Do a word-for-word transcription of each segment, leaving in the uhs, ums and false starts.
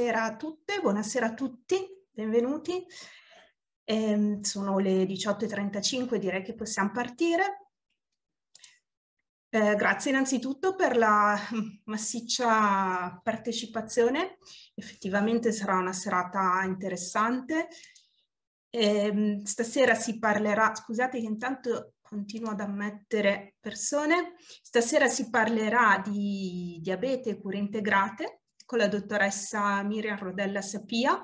Buonasera a tutte, buonasera a tutti, benvenuti. Eh, sono le diciotto e trentacinque, direi che possiamo partire. Eh, grazie innanzitutto per la massiccia partecipazione, effettivamente sarà una serata interessante. Eh, stasera si parlerà, scusate che intanto continuo ad ammettere persone, stasera si parlerà di diabete e cure integrate con la dottoressa Miriam Rodella Sapia,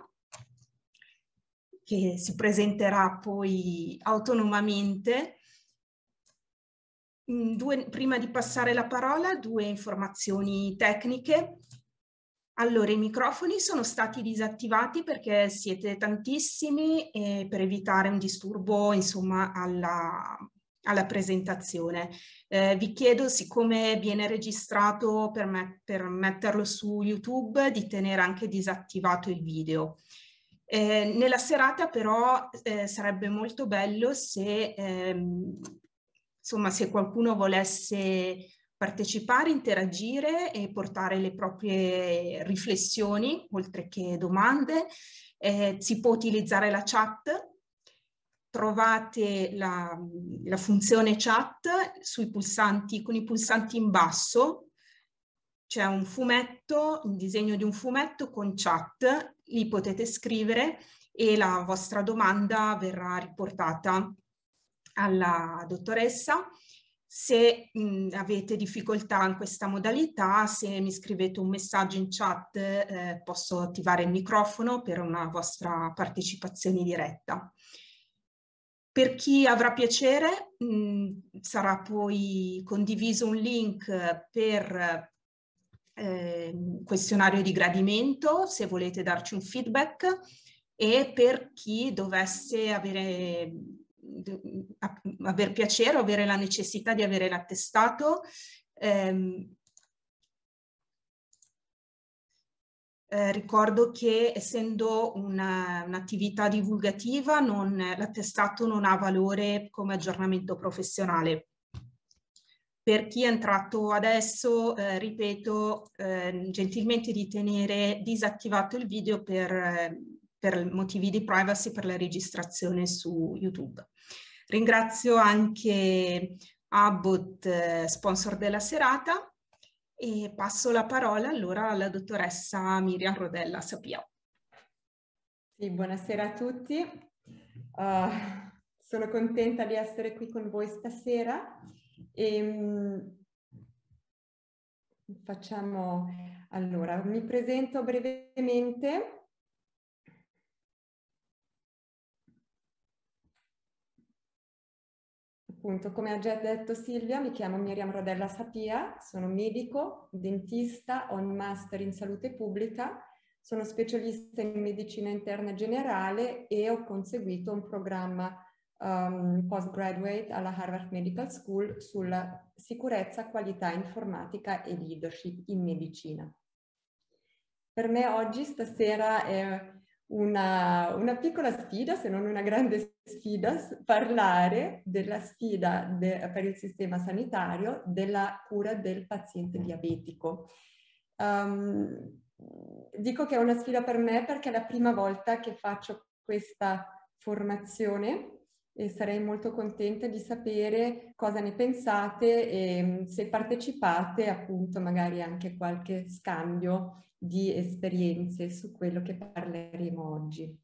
che si presenterà poi autonomamente. Due, prima di passare la parola, due informazioni tecniche. Allora, i microfoni sono stati disattivati perché siete tantissimi e per evitare un disturbo, insomma, alla, alla presentazione. Eh, vi chiedo, siccome viene registrato per, me, per metterlo su YouTube, di tenere anche disattivato il video. Eh, nella serata però eh, sarebbe molto bello se, ehm, insomma, se qualcuno volesse partecipare, interagire e portare le proprie riflessioni, oltre che domande. Eh, si può utilizzare la chat. Trovate la, la funzione chat sui pulsanti, con i pulsanti in basso. C'è un fumetto, un disegno di un fumetto con chat, lì potete scrivere e la vostra domanda verrà riportata alla dottoressa. Se mh, avete difficoltà in questa modalità, se mi scrivete un messaggio in chat, eh, posso attivare il microfono per una vostra partecipazione diretta. Per chi avrà piacere, mh, sarà poi condiviso un link per eh, questionario di gradimento, se volete darci un feedback, e per chi dovesse avere, aver piacere o avere la necessità di avere l'attestato, ehm, Eh, ricordo che essendo un'attività divulgativa, l'attestato non ha valore come aggiornamento professionale. Per chi è entrato adesso, eh, ripeto, eh, gentilmente di tenere disattivato il video per, eh, per motivi di privacy, per la registrazione su YouTube. Ringrazio anche Abbott, eh, sponsor della serata. E passo la parola allora alla dottoressa Miriam Rodella Sapia. Sì, buonasera a tutti. Uh, sono contenta di essere qui con voi stasera. E, um, facciamo, allora, mi presento brevemente. Appunto, come ha già detto Silvia, mi chiamo Miriam Rodella Sapia, sono medico, dentista, ho un master in salute pubblica, sono specialista in medicina interna generale e ho conseguito un programma um, postgraduate alla Harvard Medical School sulla sicurezza, qualità informatica e leadership in medicina. Per me oggi, stasera, è Una, una piccola sfida, se non una grande sfida, parlare della sfida de, per il sistema sanitario della cura del paziente diabetico. Um, dico che è una sfida per me perché è la prima volta che faccio questa formazione e sarei molto contenta di sapere cosa ne pensate e se partecipate, appunto, magari anche qualche scambio di esperienze su quello che parleremo oggi.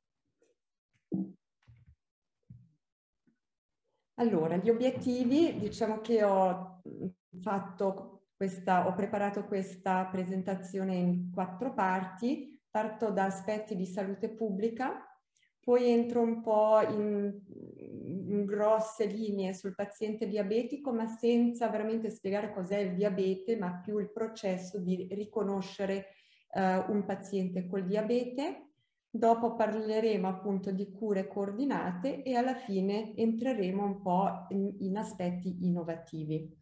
Allora, gli obiettivi, diciamo che ho fatto questa, ho preparato questa presentazione in quattro parti. Parto da aspetti di salute pubblica, poi entro un po' in, in grosse linee sul paziente diabetico, ma senza veramente spiegare cos'è il diabete, ma più il processo di riconoscere uh, un paziente col diabete. Dopo parleremo appunto di cure coordinate e alla fine entreremo un po' in, in aspetti innovativi.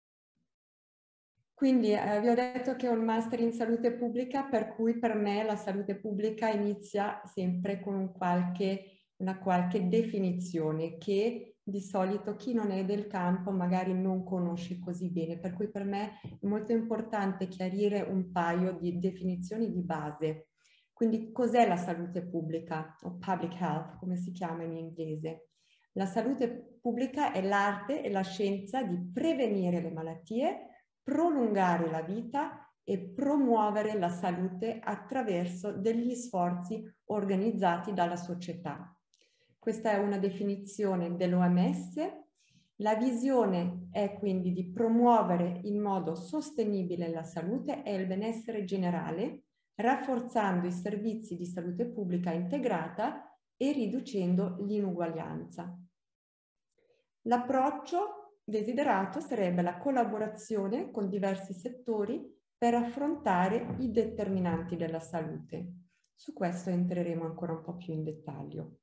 Quindi eh, vi ho detto che ho un master in salute pubblica, per cui per me la salute pubblica inizia sempre con un qualche, una qualche definizione che di solito chi non è del campo magari non conosce così bene, per cui per me è molto importante chiarire un paio di definizioni di base. Quindi cos'è la salute pubblica o public health, come si chiama in inglese? La salute pubblica è l'arte e la scienza di prevenire le malattie, prolungare la vita e promuovere la salute attraverso degli sforzi organizzati dalla società. Questa è una definizione dell'O M S. La visione è quindi di promuovere in modo sostenibile la salute e il benessere generale, rafforzando i servizi di salute pubblica integrata e riducendo l'inuguaglianza. L'approccio desiderato sarebbe la collaborazione con diversi settori per affrontare i determinanti della salute. Su questo entreremo ancora un po' più in dettaglio.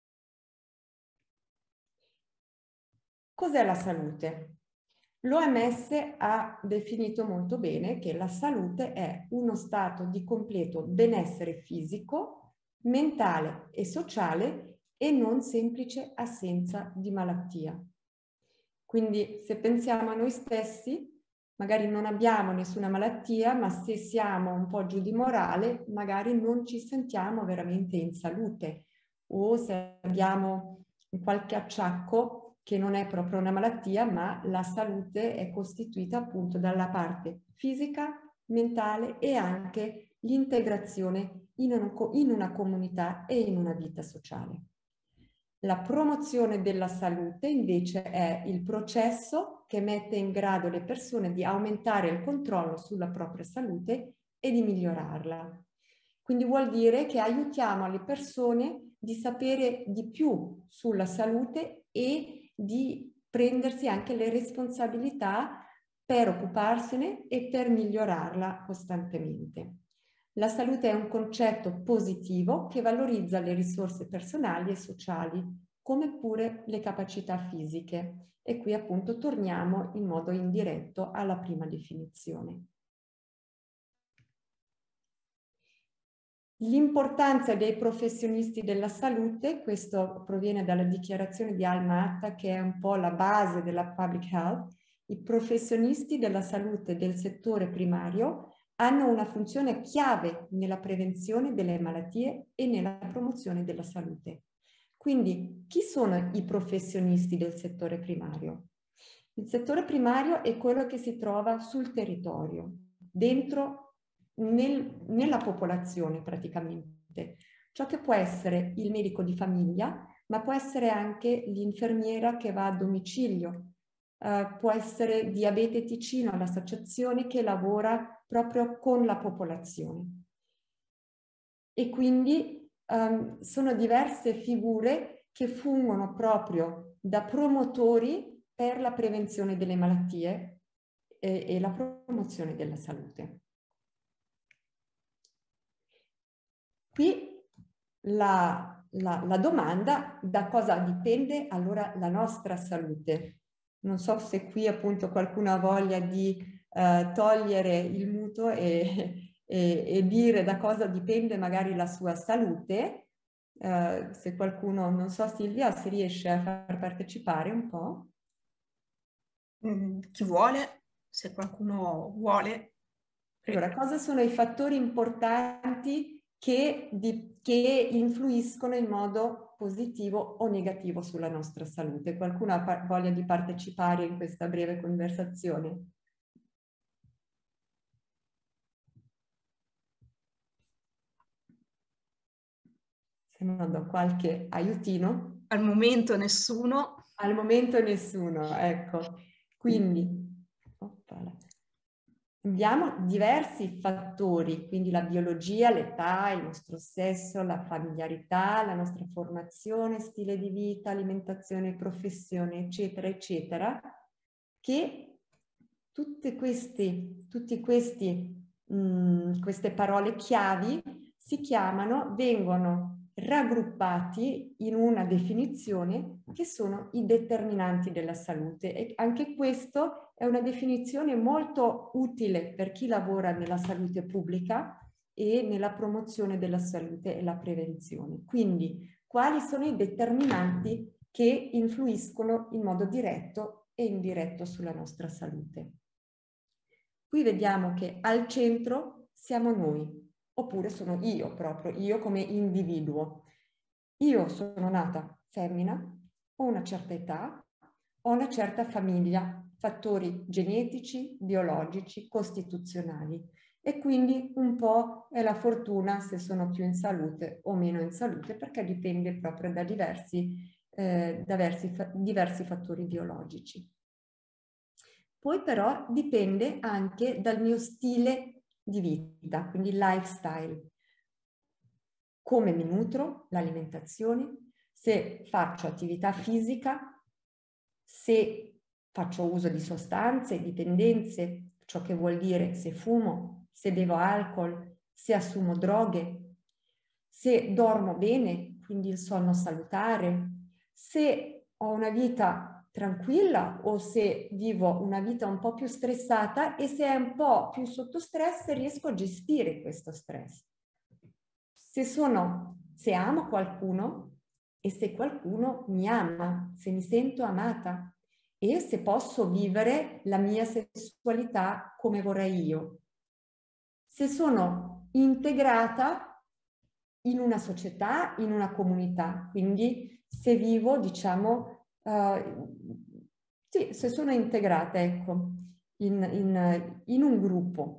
Cos'è la salute? L'O M S ha definito molto bene che la salute è uno stato di completo benessere fisico, mentale e sociale e non semplice assenza di malattia. Quindi se pensiamo a noi stessi, magari non abbiamo nessuna malattia, ma se siamo un po' giù di morale, magari non ci sentiamo veramente in salute, o se abbiamo qualche acciacco che non è proprio una malattia, ma la salute è costituita appunto dalla parte fisica, mentale e anche l'integrazione in, in una comunità e in una vita sociale. La promozione della salute invece è il processo che mette in grado le persone di aumentare il controllo sulla propria salute e di migliorarla. Quindi vuol dire che aiutiamo le persone di sapere di più sulla salute e di prendersi anche le responsabilità per occuparsene e per migliorarla costantemente. La salute è un concetto positivo che valorizza le risorse personali e sociali, come pure le capacità fisiche. E qui appunto torniamo in modo indiretto alla prima definizione. L'importanza dei professionisti della salute, questo proviene dalla dichiarazione di Alma Ata, che è un po' la base della public health. I professionisti della salute del settore primario hanno una funzione chiave nella prevenzione delle malattie e nella promozione della salute. Quindi, chi sono i professionisti del settore primario? Il settore primario è quello che si trova sul territorio, dentro Nel, nella popolazione praticamente. Ciò che può essere il medico di famiglia, ma può essere anche l'infermiera che va a domicilio, uh, può essere Diabete Ticino, l'associazione che lavora proprio con la popolazione. E quindi um, sono diverse figure che fungono proprio da promotori per la prevenzione delle malattie e, e la promozione della salute. Qui la, la, la domanda: da cosa dipende allora la nostra salute? Non so se qui appunto qualcuno ha voglia di eh, togliere il muto e, e, e dire da cosa dipende magari la sua salute. Eh, se qualcuno, non so Silvia, se riesce a far partecipare un po'. Mm, chi vuole, se qualcuno vuole. Allora, cosa sono i fattori importanti Che, di, che influiscono in modo positivo o negativo sulla nostra salute? Qualcuno ha voglia di partecipare in questa breve conversazione? Se no do qualche aiutino. Al momento nessuno. Al momento nessuno, ecco. Quindi, oppala. Abbiamo diversi fattori, quindi la biologia, l'età, il nostro sesso, la familiarità, la nostra formazione, stile di vita, alimentazione, professione, eccetera, eccetera, che tutte questi, tutti questi, mh, queste parole chiavi si chiamano, vengono raggruppati in una definizione che sono i determinanti della salute, e anche questo è una definizione molto utile per chi lavora nella salute pubblica e nella promozione della salute e la prevenzione. Quindi, quali sono i determinanti che influiscono in modo diretto e indiretto sulla nostra salute? Qui vediamo che al centro siamo noi, oppure sono io proprio, io come individuo. Io sono nata femmina, ho una certa età, ho una certa famiglia, fattori genetici, biologici, costituzionali, e quindi un po' è la fortuna se sono più in salute o meno in salute, perché dipende proprio da diversi, eh, da diversi, diversi fattori biologici. Poi però dipende anche dal mio stile di vita, quindi lifestyle. Come mi nutro, l'alimentazione, se faccio attività fisica, se faccio uso di sostanze, dipendenze, ciò che vuol dire se fumo, se bevo alcol, se assumo droghe, se dormo bene, quindi il sonno salutare, se ho una vita tranquilla o se vivo una vita un po' più stressata, e se è un po' più sotto stress riesco a gestire questo stress. Se sono, se amo qualcuno e se qualcuno mi ama, se mi sento amata e se posso vivere la mia sessualità come vorrei io. Se sono integrata in una società, in una comunità, quindi se vivo, diciamo, uh, sì, se sono integrata, ecco, in, in, in un gruppo.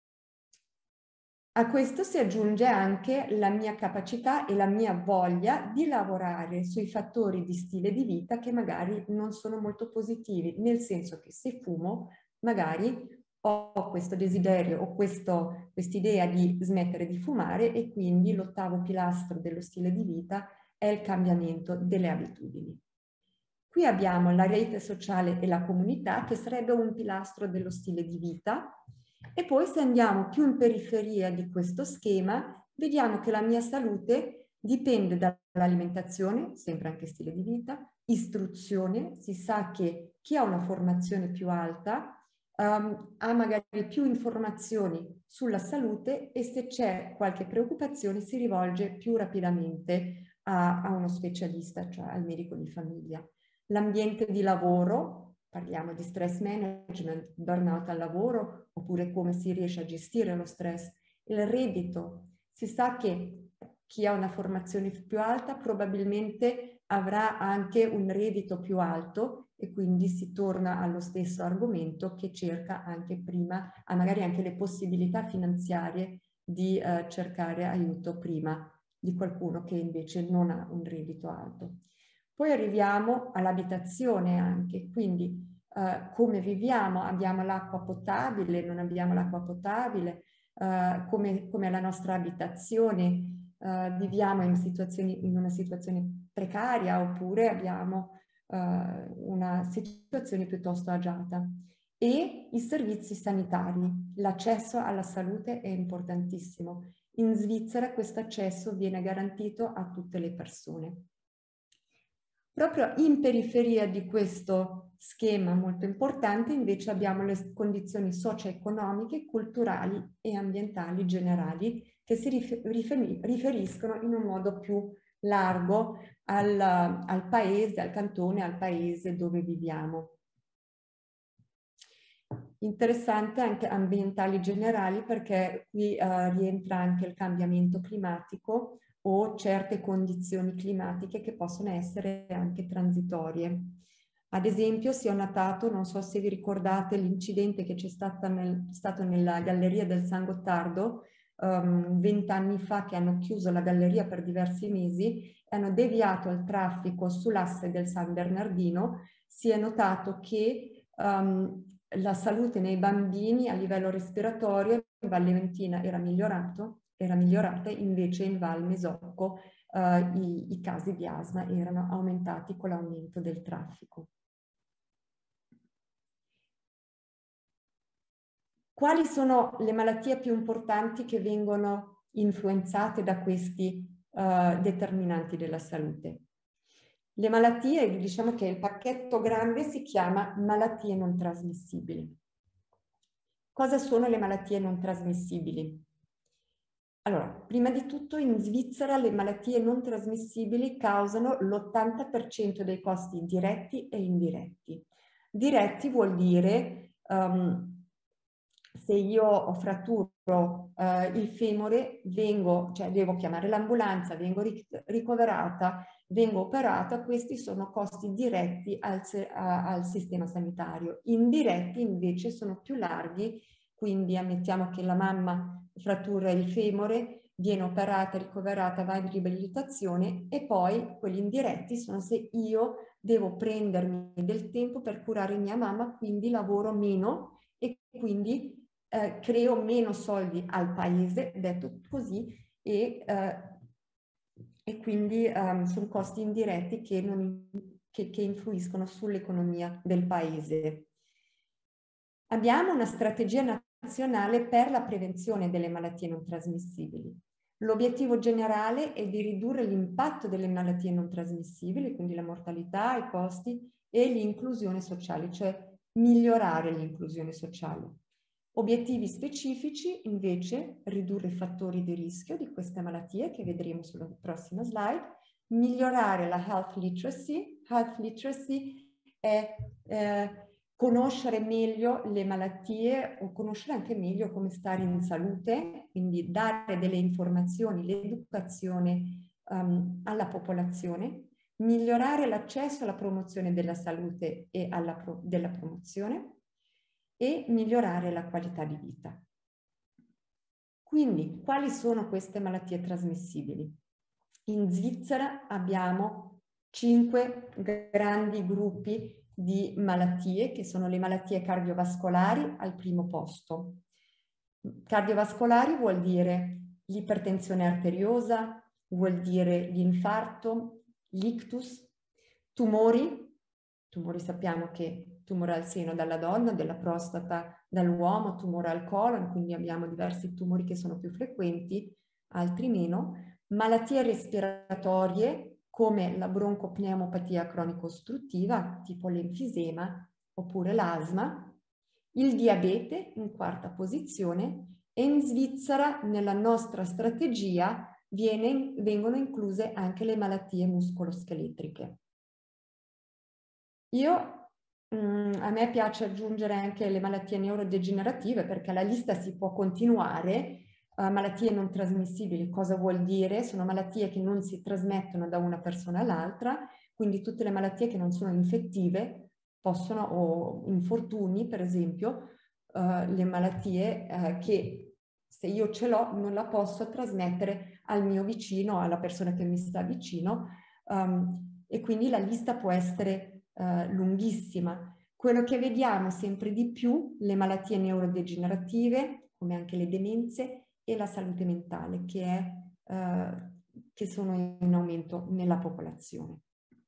A questo si aggiunge anche la mia capacità e la mia voglia di lavorare sui fattori di stile di vita che magari non sono molto positivi, nel senso che se fumo, magari ho questo desiderio o quest'idea di smettere di fumare, e quindi l'ottavo pilastro dello stile di vita è il cambiamento delle abitudini. Qui abbiamo la rete sociale e la comunità, che sarebbe un pilastro dello stile di vita. E poi, se andiamo più in periferia di questo schema, vediamo che la mia salute dipende dall'alimentazione, sempre anche stile di vita, istruzione. Si sa che chi ha una formazione più alta um, ha magari più informazioni sulla salute, e se c'è qualche preoccupazione si rivolge più rapidamente a, a uno specialista, cioè al medico di famiglia. L'ambiente di lavoro, parliamo di stress management, burnout al lavoro, oppure come si riesce a gestire lo stress. Il reddito, si sa che chi ha una formazione più alta probabilmente avrà anche un reddito più alto, e quindi si torna allo stesso argomento che cerca anche prima, ha magari anche le possibilità finanziarie di eh, cercare aiuto prima di qualcuno che invece non ha un reddito alto. Poi arriviamo all'abitazione anche, quindi eh, come viviamo, abbiamo l'acqua potabile, non abbiamo l'acqua potabile, eh, come, come la nostra abitazione, eh, viviamo in, situazioni, in una situazione precaria oppure abbiamo eh, una situazione piuttosto agiata. E i servizi sanitari, l'accesso alla salute è importantissimo. In Svizzera questo accesso viene garantito a tutte le persone. Proprio in periferia di questo schema molto importante invece abbiamo le condizioni socio-economiche, culturali e ambientali generali, che si riferiscono in un modo più largo al, al paese, al cantone, al paese dove viviamo. Interessante anche ambientali generali, perché qui eh, rientra anche il cambiamento climatico o certe condizioni climatiche che possono essere anche transitorie. Ad esempio si è notato, non so se vi ricordate l'incidente che c'è stato, nel, stato nella Galleria del San Gottardo vent'anni um, fa, che hanno chiuso la galleria per diversi mesi e hanno deviato il traffico sull'asse del San Bernardino. Si è notato che um, la salute nei bambini a livello respiratorio in Val Leventina era migliorato, era migliorata, invece in Val Mesocco eh, i, i casi di asma erano aumentati con l'aumento del traffico. Quali sono le malattie più importanti che vengono influenzate da questi eh, determinanti della salute? Le malattie, diciamo che il pacchetto grande si chiama malattie non trasmissibili. Cosa sono le malattie non trasmissibili? Allora, prima di tutto in Svizzera le malattie non trasmissibili causano l'ottanta per cento dei costi diretti e indiretti. Diretti vuol dire um, se io ho fratture Uh, il femore, vengo, cioè devo chiamare l'ambulanza, vengo ricoverata, vengo operata, questi sono costi diretti al, a, al sistema sanitario. Indiretti invece sono più larghi, quindi ammettiamo che la mamma frattura il femore, viene operata, ricoverata, va in riabilitazione, e poi quelli indiretti sono se io devo prendermi del tempo per curare mia mamma, quindi lavoro meno e quindi Eh, creo meno soldi al paese, detto così, e, eh, e quindi um, sono costi indiretti che, non, che, che influiscono sull'economia del paese. Abbiamo una strategia nazionale per la prevenzione delle malattie non trasmissibili. L'obiettivo generale è di ridurre l'impatto delle malattie non trasmissibili, quindi la mortalità, i costi e l'inclusione sociale, cioè migliorare l'inclusione sociale. Obiettivi specifici, invece, ridurre i fattori di rischio di queste malattie, che vedremo sulla prossima slide, migliorare la health literacy. Health literacy è eh, conoscere meglio le malattie o conoscere anche meglio come stare in salute, quindi dare delle informazioni, l'educazione um, alla popolazione, migliorare l'accesso alla promozione della salute e alla pro- della promozione, e migliorare la qualità di vita. Quindi, quali sono queste malattie trasmissibili? In Svizzera abbiamo cinque grandi gruppi di malattie, che sono le malattie cardiovascolari al primo posto. Cardiovascolari vuol dire l'ipertensione arteriosa, vuol dire l'infarto, l'ictus, tumori. Tumori sappiamo che tumore al seno dalla donna, della prostata dall'uomo, tumore al colon, quindi abbiamo diversi tumori che sono più frequenti, altri meno. Malattie respiratorie come la broncopneumopatia cronico-ostruttiva, tipo l'enfisema oppure l'asma, il diabete in quarta posizione, e in Svizzera nella nostra strategia viene, vengono incluse anche le malattie muscoloscheletriche. Io, mh, a me piace aggiungere anche le malattie neurodegenerative, perché la lista si può continuare. Uh, malattie non trasmissibili, cosa vuol dire? Sono malattie che non si trasmettono da una persona all'altra, quindi tutte le malattie che non sono infettive possono, o infortuni per esempio, uh, le malattie uh, che se io ce l'ho non la posso trasmettere al mio vicino, alla persona che mi sta vicino, um, e quindi la lista può essere Uh, lunghissima. Quello che vediamo sempre di più, le malattie neurodegenerative, come anche le demenze, e la salute mentale, che, è, uh, che sono in aumento nella popolazione.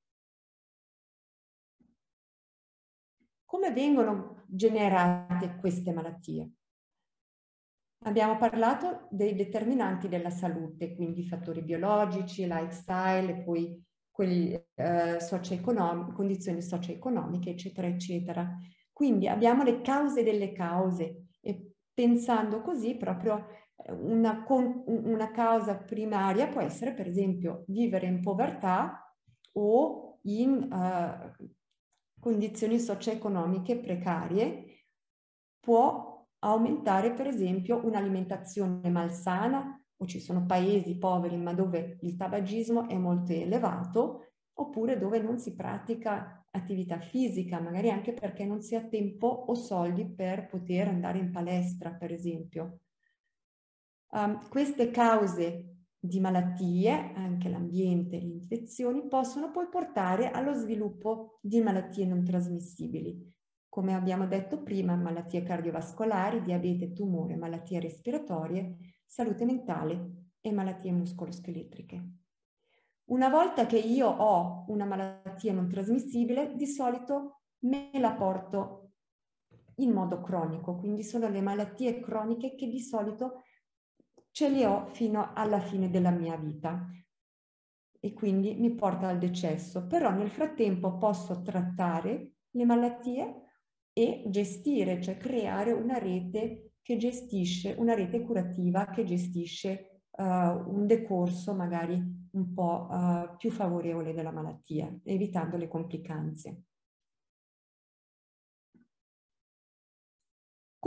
Come vengono generate queste malattie? Abbiamo parlato dei determinanti della salute, quindi fattori biologici, lifestyle, e poi quelli eh, socio-economici, condizioni socio-economiche, eccetera, eccetera. Quindi abbiamo le cause delle cause, e pensando così proprio una, una causa primaria può essere per esempio vivere in povertà o in uh, condizioni socio-economiche precarie, può aumentare per esempio un'alimentazione malsana, o ci sono paesi poveri ma dove il tabagismo è molto elevato, oppure dove non si pratica attività fisica, magari anche perché non si ha tempo o soldi per poter andare in palestra, per esempio. Um, queste cause di malattie, anche l'ambiente, le infezioni, possono poi portare allo sviluppo di malattie non trasmissibili. Come abbiamo detto prima, malattie cardiovascolari, diabete, tumore, malattie respiratorie, salute mentale e malattie muscoloscheletriche. Una volta che io ho una malattia non trasmissibile, di solito me la porto in modo cronico, quindi sono le malattie croniche che di solito ce le ho fino alla fine della mia vita e quindi mi porta al decesso. Però nel frattempo posso trattare le malattie e gestire, cioè creare una rete che gestisce, una rete curativa che gestisce uh, un decorso magari un po' uh, più favorevole della malattia, evitando le complicanze.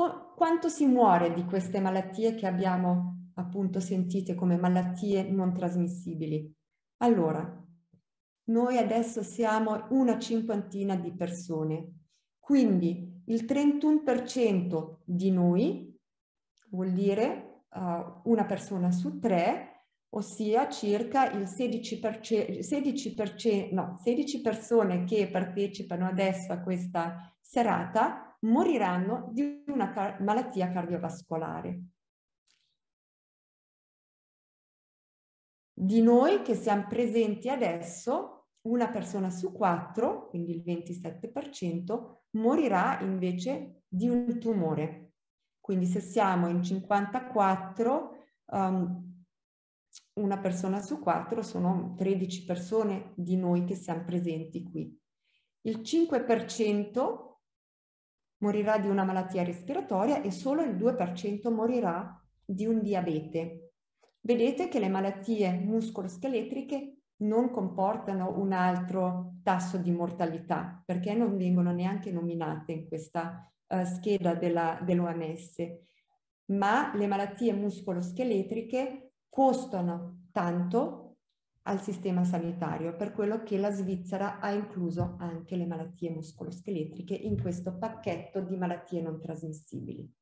Qu- quanto si muore di queste malattie che abbiamo appunto sentite come malattie non trasmissibili? Allora, noi adesso siamo una cinquantina di persone, quindi il trentuno per cento di noi vuol dire uh, una persona su tre, ossia circa il sedici per cento, sedici per cento, no, sedici persone che partecipano adesso a questa serata moriranno di una car- malattia cardiovascolare. Di noi che siamo presenti adesso, una persona su quattro, quindi il ventisette per cento, morirà invece di un tumore. Quindi se siamo in cinquantaquattro, um, una persona su quattro sono tredici persone di noi che siamo presenti qui. Il cinque per cento morirà di una malattia respiratoria e solo il due per cento morirà di un diabete. Vedete che le malattie muscoloscheletriche non comportano un altro tasso di mortalità, perché non vengono neanche nominate in questa uh, scheda dell'O M S, ma le malattie muscoloscheletriche costano tanto al sistema sanitario, per quello che la Svizzera ha incluso anche le malattie muscoloscheletriche in questo pacchetto di malattie non trasmissibili.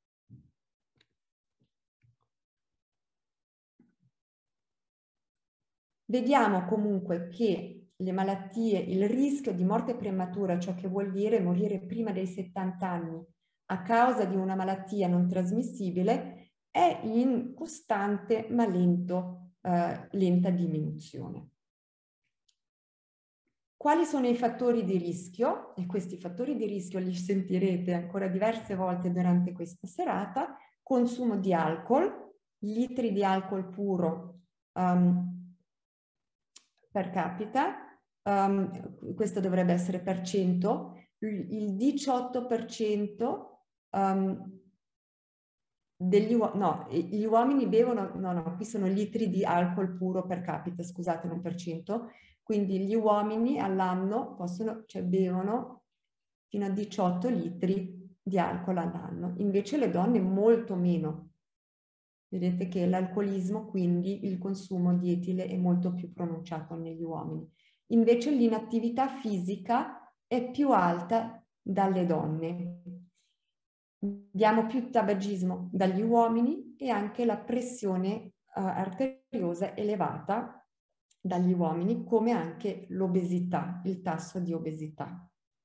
Vediamo comunque che le malattie, il rischio di morte prematura, ciò che vuol dire morire prima dei settanta anni a causa di una malattia non trasmissibile, è in costante ma lento, eh, lenta diminuzione. Quali sono i fattori di rischio? E questi fattori di rischio li sentirete ancora diverse volte durante questa serata. Consumo di alcol, litri di alcol puro um, per capita, um, questo dovrebbe essere per cento, il diciotto per cento um, degli uomini, no, gli uomini bevono, no, no, qui sono litri di alcol puro per capita, scusate, non per cento, quindi gli uomini all'anno possono, cioè bevono fino a diciotto litri di alcol all'anno, invece le donne molto meno. Vedete che l'alcolismo, quindi il consumo di etile, è molto più pronunciato negli uomini. Invece l'inattività fisica è più alta dalle donne. Abbiamo più tabagismo dagli uomini e anche la pressione uh, arteriosa elevata dagli uomini, come anche l'obesità, il tasso di obesità.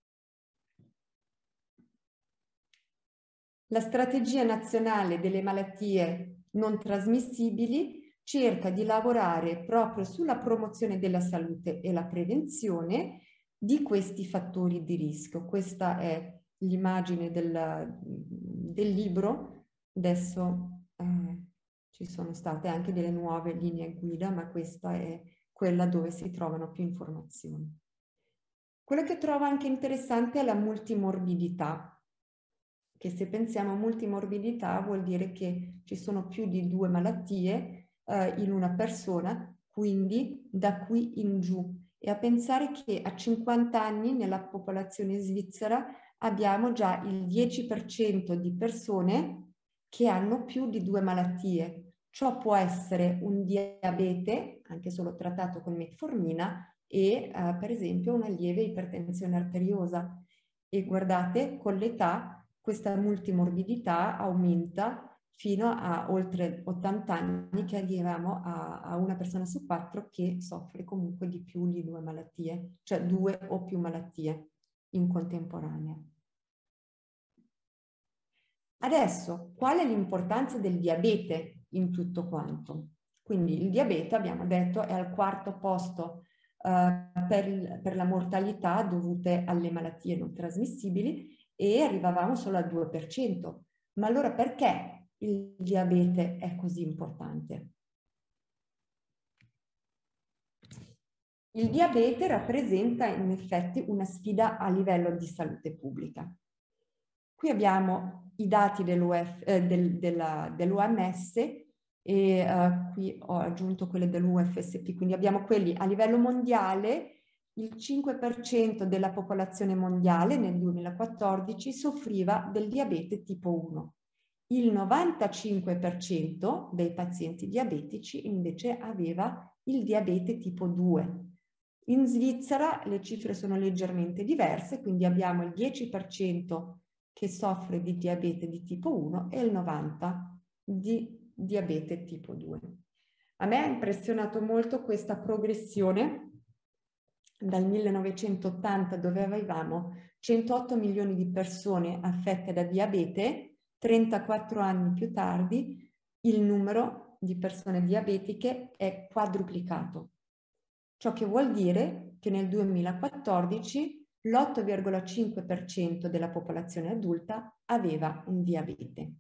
La strategia nazionale delle malattie non trasmissibili cerca di lavorare proprio sulla promozione della salute e la prevenzione di questi fattori di rischio. Questa è l'immagine del, del libro. Adesso eh, ci sono state anche delle nuove linee guida, ma questa è quella dove si trovano più informazioni. Quello che trovo anche interessante è la multimorbidità, che se pensiamo a multimorbidità vuol dire che ci sono più di due malattie eh, in una persona, quindi da qui in giù. E a pensare che a cinquanta anni nella popolazione svizzera abbiamo già il dieci per cento di persone che hanno più di due malattie. Ciò può essere un diabete, anche solo trattato con metformina, e eh, per esempio una lieve ipertensione arteriosa. E guardate, con l'età questa multimorbidità aumenta fino a oltre ottanta anni, che arriviamo a, a una persona su quattro che soffre comunque di più di due malattie, cioè due o più malattie in contemporanea. Adesso, qual è l'importanza del diabete in tutto quanto? Quindi il diabete, abbiamo detto, è al quarto posto uh, per, il, per la mortalità dovute alle malattie non trasmissibili e arrivavamo solo al due per cento. Ma allora perché il diabete è così importante? Il diabete rappresenta in effetti una sfida a livello di salute pubblica. Qui abbiamo i dati dell'O M S e uh, qui ho aggiunto quelle dell'U F S P, quindi abbiamo quelli a livello mondiale. Il cinque per cento della popolazione mondiale nel duemilaquattordici soffriva del diabete tipo uno il novantacinque per cento dei pazienti diabetici invece aveva il diabete tipo due. In Svizzera le cifre sono leggermente diverse, quindi abbiamo il dieci per cento che soffre di diabete di tipo uno e il novanta per cento di diabete tipo due. A me ha impressionato molto questa progressione dal millenovecentottanta, dove avevamo centootto milioni di persone affette da diabete, trentaquattro anni più tardi il numero di persone diabetiche è quadruplicato. Ciò che vuol dire che nel duemilaquattordici l'otto virgola cinque per cento della popolazione adulta aveva un diabete.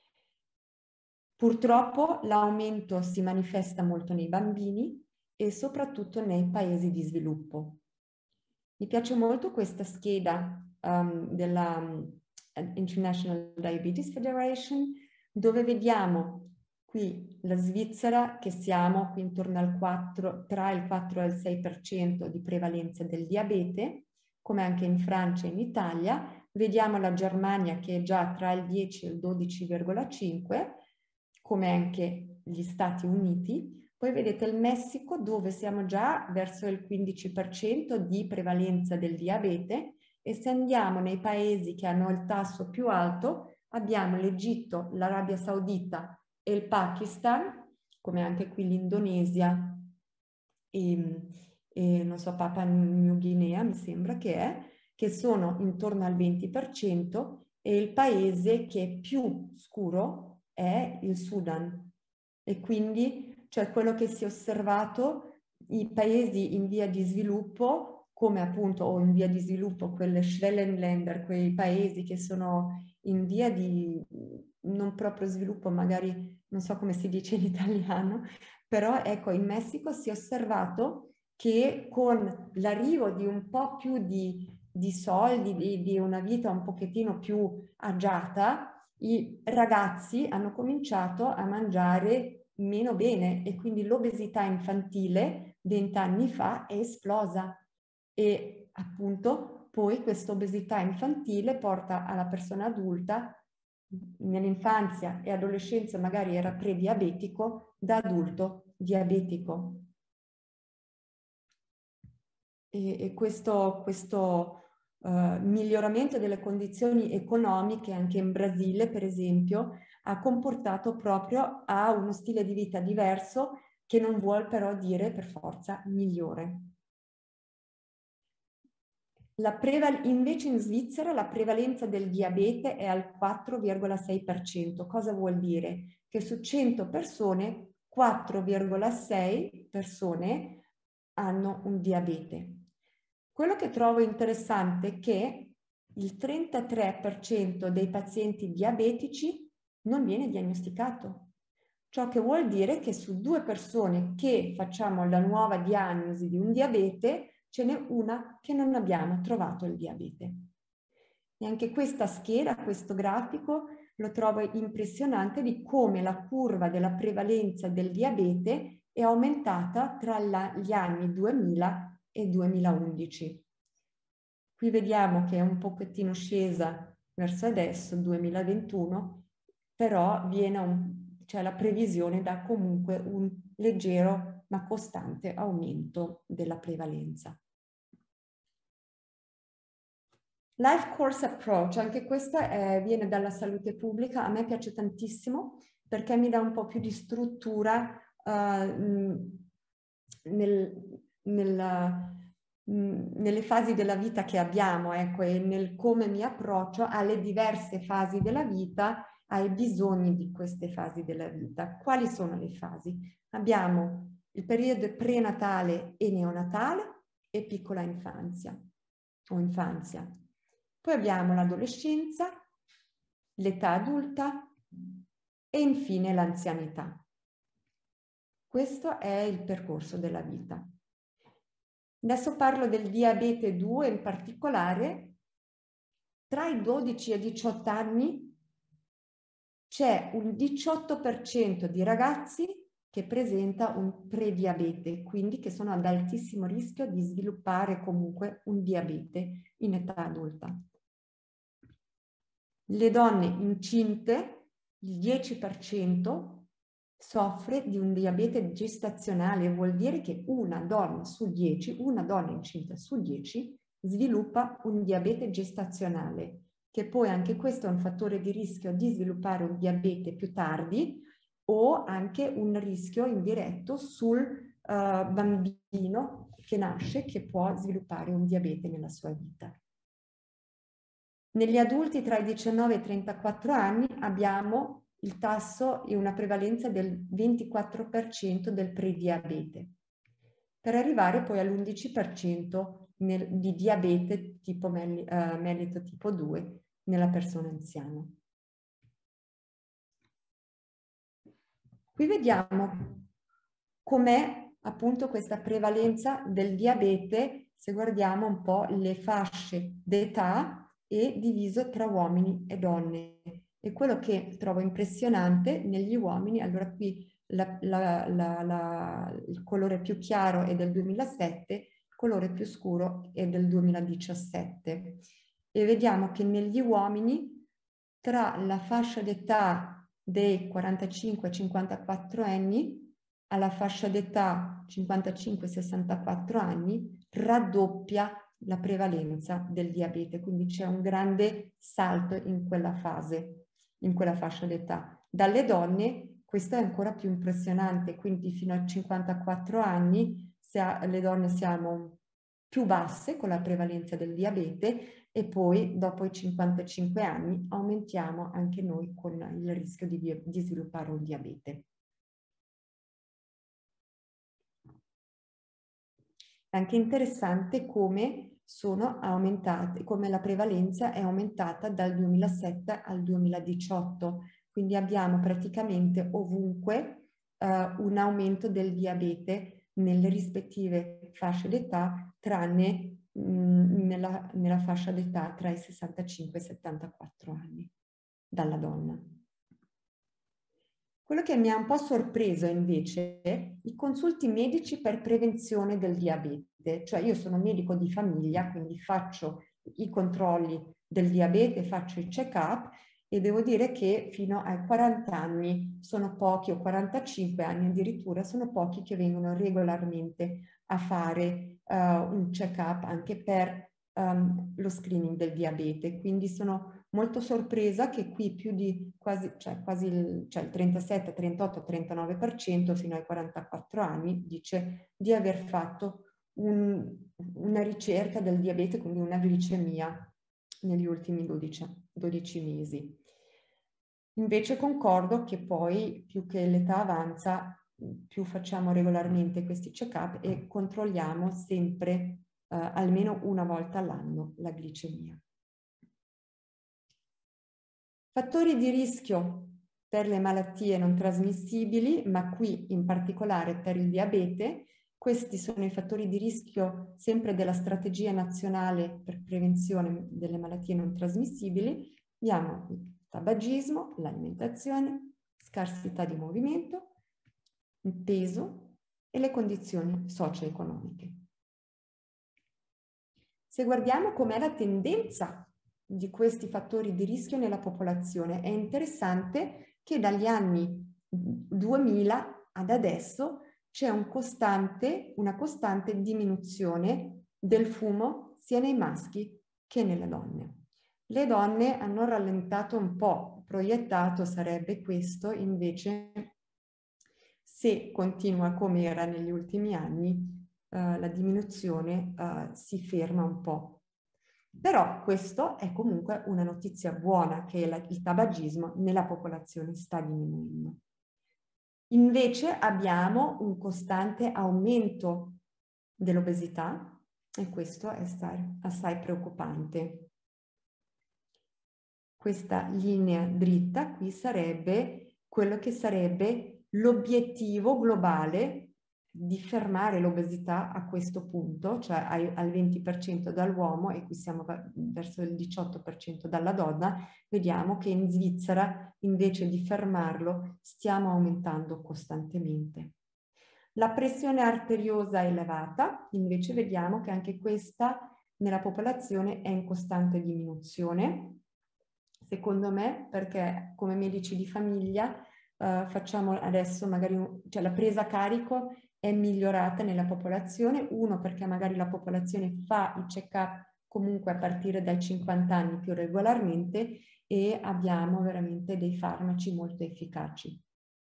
Purtroppo l'aumento si manifesta molto nei bambini e soprattutto nei paesi di sviluppo. Mi piace molto questa scheda um, della um, International Diabetes Federation, dove vediamo qui la Svizzera che siamo qui intorno al quattro, tra il quattro e il sei per cento di prevalenza del diabete, come anche in Francia e in Italia. Vediamo la Germania che è già tra il dieci e il dodici virgola cinque per cento, come anche gli Stati Uniti. Poi vedete il Messico, dove siamo già verso il quindici per cento di prevalenza del diabete, e se andiamo nei paesi che hanno il tasso più alto abbiamo l'Egitto, l'Arabia Saudita e il Pakistan, come anche qui l'Indonesia e, e non so, Papua New Guinea mi sembra che è, che sono intorno al venti per cento, e il paese che è più scuro è il Sudan. E quindi, cioè, quello che si è osservato, i paesi in via di sviluppo, come appunto, o in via di sviluppo, quelle Schwellenländer, quei paesi che sono in via di non proprio sviluppo, magari non so come si dice in italiano, però ecco, in Messico si è osservato che con l'arrivo di un po' più di, di soldi, di, di una vita un pochettino più agiata, i ragazzi hanno cominciato a mangiare meno bene e quindi l'obesità infantile vent'anni fa è esplosa, e appunto poi questa obesità infantile porta alla persona adulta, nell'infanzia e adolescenza magari era prediabetico, da adulto diabetico. E, e questo, questo Uh, miglioramento delle condizioni economiche anche in Brasile, per esempio, ha comportato proprio a uno stile di vita diverso, che non vuol però dire per forza migliore. La preval- invece in Svizzera la prevalenza del diabete è al quattro virgola sei per cento. Cosa vuol dire? Che su cento persone, quattro virgola sei persone hanno un diabete. Quello che trovo interessante è che il trentatré per cento dei pazienti diabetici non viene diagnosticato. Ciò che vuol dire che su due persone che facciamo la nuova diagnosi di un diabete, ce n'è una che non abbiamo trovato il diabete. E anche questa scheda, questo grafico, lo trovo impressionante di come la curva della prevalenza del diabete è aumentata tra la, gli anni duemila e duemilaundici. Qui vediamo che è un pochettino scesa verso adesso, duemilaventuno, però viene un, cioè la previsione dà comunque un leggero ma costante aumento della prevalenza. Life Course Approach, anche questa è, viene dalla salute pubblica, a me piace tantissimo perché mi dà un po' più di struttura uh, nel, nel, nelle fasi della vita che abbiamo, ecco, e nel come mi approccio alle diverse fasi della vita, ai bisogni di queste fasi della vita. Quali sono le fasi? Abbiamo il periodo prenatale e neonatale e piccola infanzia o infanzia. Poi abbiamo l'adolescenza, l'età adulta e infine l'anzianità. Questo è il percorso della vita. Adesso parlo del diabete due in particolare. Tra i dodici e i diciotto anni c'è un diciotto per cento di ragazzi che presenta un prediabete, quindi che sono ad altissimo rischio di sviluppare comunque un diabete in età adulta. Le donne incinte il dieci per cento soffre di un diabete gestazionale, vuol dire che una donna su dieci, una donna incinta su dieci sviluppa un diabete gestazionale, che poi anche questo è un fattore di rischio di sviluppare un diabete più tardi o anche un rischio indiretto sul uh, bambino che nasce, che può sviluppare un diabete nella sua vita. Negli adulti tra i diciannove e i trentaquattro anni abbiamo il tasso e una prevalenza del ventiquattro per cento del prediabete, per arrivare poi all'undici per cento nel, di diabete tipo mel, uh, mellito tipo due nella persona anziana. Qui vediamo com'è appunto questa prevalenza del diabete, se guardiamo un po' le fasce d'età e diviso tra uomini e donne. E quello che trovo impressionante negli uomini, allora qui la, la, la, la, il colore più chiaro è del duemilasette, il colore più scuro è del duemiladiciassette. E vediamo che negli uomini tra la fascia d'età dei quarantacinque cinquantaquattro anni alla fascia d'età cinquantacinque sessantaquattro anni raddoppia la prevalenza del diabete, quindi c'è un grande salto in quella fase, in quella fascia d'età. Dalle donne questo è ancora più impressionante, quindi fino a cinquantaquattro anni se ha, le donne siamo più basse con la prevalenza del diabete e poi dopo i cinquantacinque anni aumentiamo anche noi con il rischio di, di sviluppare un diabete. È anche interessante come sono aumentate, come la prevalenza è aumentata dal duemilasette al duemiladiciotto, quindi abbiamo praticamente ovunque uh, un aumento del diabete nelle rispettive fasce d'età, tranne mh, nella, nella fascia d'età tra i sessantacinque e i settantaquattro anni dalla donna. Quello che mi ha un po' sorpreso invece, i consulti medici per prevenzione del diabete, cioè io sono medico di famiglia, quindi faccio i controlli del diabete, faccio i check-up e devo dire che fino ai quaranta anni sono pochi, o quarantacinque anni addirittura, sono pochi che vengono regolarmente a fare uh, un check-up anche per um, lo screening del diabete, quindi sono molto sorpresa che qui più di quasi, cioè quasi il, cioè il trentasette, trentotto, trentanove per cento fino ai quarantaquattro anni dice di aver fatto un, una ricerca del diabete, quindi una glicemia negli ultimi dodici, dodici mesi. Invece concordo che poi più che l'età avanza, più facciamo regolarmente questi check-up e controlliamo sempre eh, almeno una volta all'anno la glicemia. Fattori di rischio per le malattie non trasmissibili, ma qui in particolare per il diabete. Questi sono i fattori di rischio sempre della strategia nazionale per prevenzione delle malattie non trasmissibili. Abbiamo il tabagismo, l'alimentazione, scarsità di movimento, il peso e le condizioni socio-economiche. Se guardiamo com'è la tendenza di questi fattori di rischio nella popolazione, è interessante che dagli anni duemila ad adesso c'è un costante, una costante diminuzione del fumo sia nei maschi che nelle donne. Le donne hanno rallentato un po', proiettato sarebbe questo, invece se continua come era negli ultimi anni, eh, la diminuzione eh, si ferma un po'. Però questo è comunque una notizia buona, che la, il tabagismo nella popolazione sta diminuendo. Invece abbiamo un costante aumento dell'obesità e questo è assai, assai preoccupante. Questa linea dritta qui sarebbe quello che sarebbe l'obiettivo globale di fermare l'obesità a questo punto, cioè al venti per cento dall'uomo e qui siamo verso il diciotto per cento dalla donna. Vediamo che in Svizzera invece di fermarlo stiamo aumentando costantemente. La pressione arteriosa elevata, invece vediamo che anche questa nella popolazione è in costante diminuzione. secondo me, perché come medici di famiglia uh, facciamo adesso magari, un, cioè la presa a carico è migliorata nella popolazione, uno perché magari la popolazione fa i check-up comunque a partire dai cinquanta anni più regolarmente e abbiamo veramente dei farmaci molto efficaci.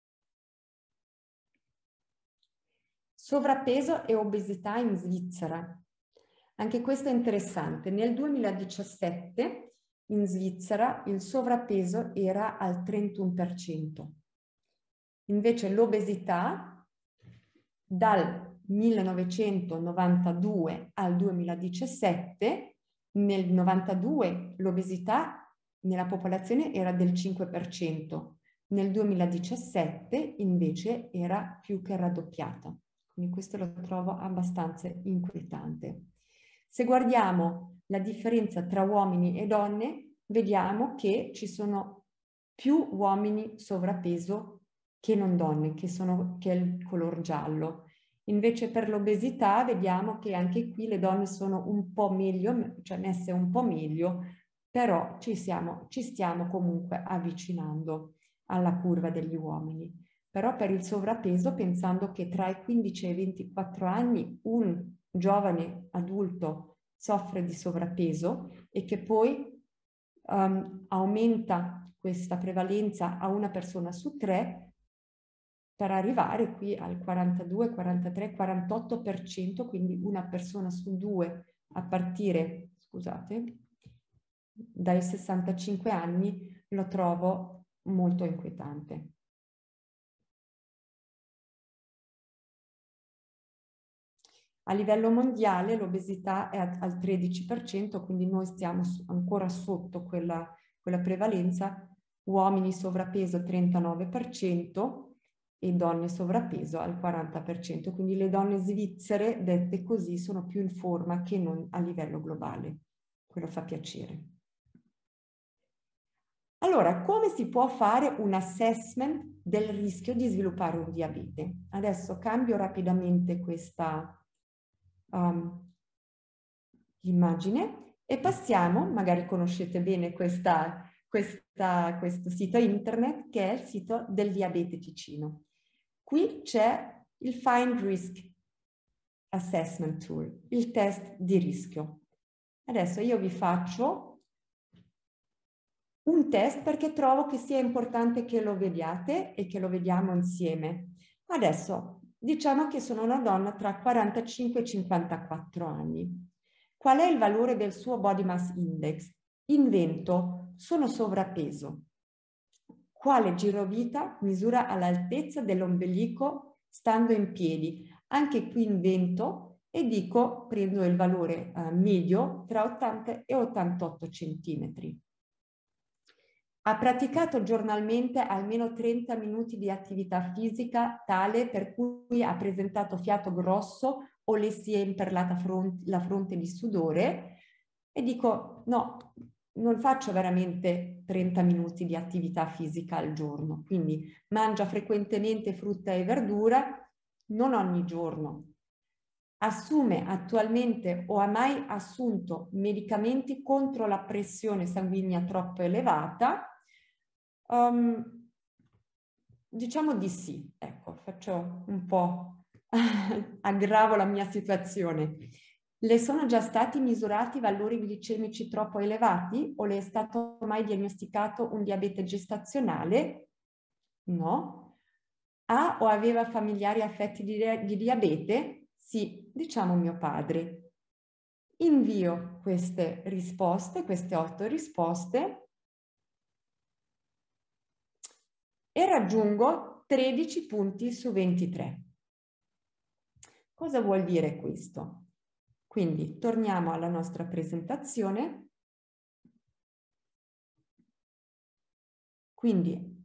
Sovrappeso e obesità in Svizzera. Anche questo è interessante. Nel duemiladiciassette in Svizzera il sovrappeso era al trentuno per cento. Invece l'obesità dal millenovecentonovantadue al duemiladiciassette, nel novantadue l'obesità nella popolazione era del cinque per cento, nel duemiladiciassette invece era più che raddoppiata. Quindi questo lo trovo abbastanza inquietante. Se guardiamo la differenza tra uomini e donne, vediamo che ci sono più uomini sovrappeso che non donne, che, sono, che è il color giallo. Invece per l'obesità vediamo che anche qui le donne sono un po' meglio, cioè messe un po' meglio, però ci, siamo, ci stiamo comunque avvicinando alla curva degli uomini. Però per il sovrappeso, pensando che tra i quindici e i ventiquattro anni un giovane adulto soffre di sovrappeso e che poi um, aumenta questa prevalenza a una persona su tre, per arrivare qui al quarantadue, quarantatré, quarantotto per cento, quindi una persona su due a partire, scusate, dai sessantacinque anni, lo trovo molto inquietante. A livello mondiale l'obesità è al tredici per cento, quindi noi stiamo ancora sotto quella, quella prevalenza, uomini sovrappeso trentanove per cento, e donne sovrappeso al quaranta per cento, quindi le donne svizzere, dette così, sono più in forma che non a livello globale. Quello fa piacere. Allora, come si può fare un assessment del rischio di sviluppare un diabete? Adesso cambio rapidamente questa um, immagine e passiamo, magari conoscete bene questa, questa, questo sito internet che è il sito del Diabete Ticino. Qui c'è il Find Risk Assessment Tool, il test di rischio. Adesso io vi faccio un test perché trovo che sia importante che lo vediate e che lo vediamo insieme. Adesso diciamo che sono una donna tra quarantacinque e cinquantaquattro anni. Qual è il valore del suo Body Mass Index? Invento, sono sovrappeso. Quale girovita misura all'altezza dell'ombelico stando in piedi? Anche qui invento e dico, prendo il valore eh, medio tra ottanta e ottantotto centimetri. Ha praticato giornalmente almeno trenta minuti di attività fisica tale per cui ha presentato fiato grosso o le si è imperlata fronte, la fronte di sudore e dico no, non faccio veramente trenta minuti di attività fisica al giorno, quindi mangia frequentemente frutta e verdura, non ogni giorno. Assume attualmente o ha mai assunto medicamenti contro la pressione sanguigna troppo elevata? Um, diciamo di sì, ecco, faccio un po', aggravo la mia situazione. Le sono già stati misurati valori glicemici troppo elevati o le è stato mai diagnosticato un diabete gestazionale? No. Ha o aveva familiari affetti di, di diabete? Sì, diciamo mio padre. Invio queste risposte, queste otto risposte e raggiungo tredici punti su ventitré. Cosa vuol dire questo? Quindi torniamo alla nostra presentazione. Quindi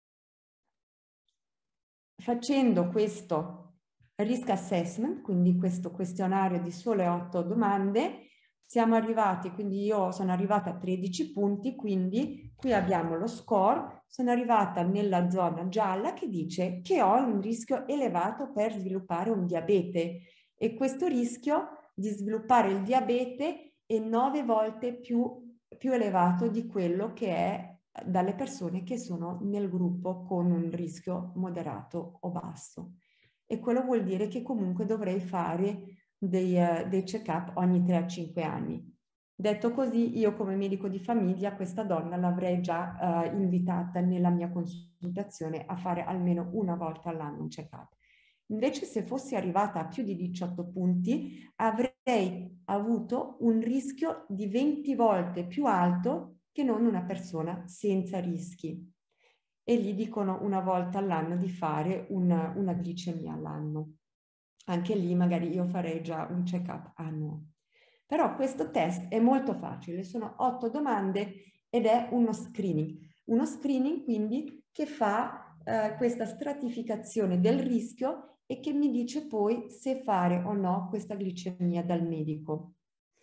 facendo questo risk assessment, quindi questo questionario di sole otto domande, siamo arrivati, quindi io sono arrivata a tredici punti, quindi qui abbiamo lo score, sono arrivata nella zona gialla che dice che ho un rischio elevato per sviluppare un diabete e questo rischio di sviluppare il diabete è nove volte più più elevato di quello che è dalle persone che sono nel gruppo con un rischio moderato o basso. E quello vuol dire che comunque dovrei fare dei, uh, dei check-up ogni tre a cinque anni. Detto così, io come medico di famiglia questa donna l'avrei già uh, invitata nella mia consultazione a fare almeno una volta all'anno un check-up. Invece se fossi arrivata a più di diciotto punti avrei avuto un rischio di venti volte più alto che non una persona senza rischi. E gli dicono una volta all'anno di fare una, una glicemia all'anno. Anche lì magari io farei già un check-up annuo. Però questo test è molto facile, sono otto domande ed è uno screening. Uno screening quindi che fa eh, questa stratificazione del rischio e che mi dice poi se fare o no questa glicemia dal medico.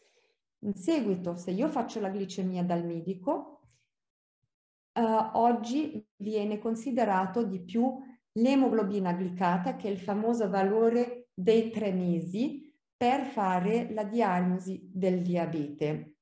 In seguito, se io faccio la glicemia dal medico, Uh, oggi viene considerato di più l'emoglobina glicata, che è il famoso valore dei tre mesi per fare la diagnosi del diabete.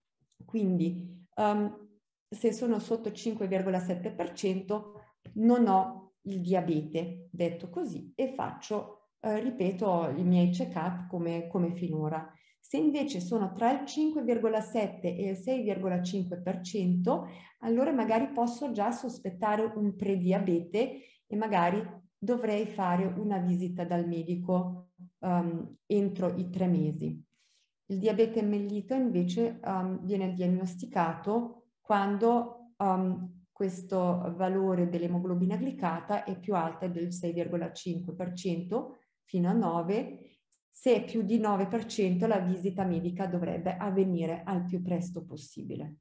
Quindi um, se sono sotto cinque virgola sette per cento non ho il diabete, detto così, e faccio, uh, ripeto, i miei check-up come, come finora. Se invece sono tra il cinque virgola sette e il sei virgola cinque per cento, allora magari posso già sospettare un prediabete e magari dovrei fare una visita dal medico um, entro i tre mesi. Il diabete mellito invece um, viene diagnosticato quando um, questo valore dell'emoglobina glicata è più alta del sei virgola cinque per cento fino a nove per cento. Se è più di nove per cento la visita medica dovrebbe avvenire al più presto possibile.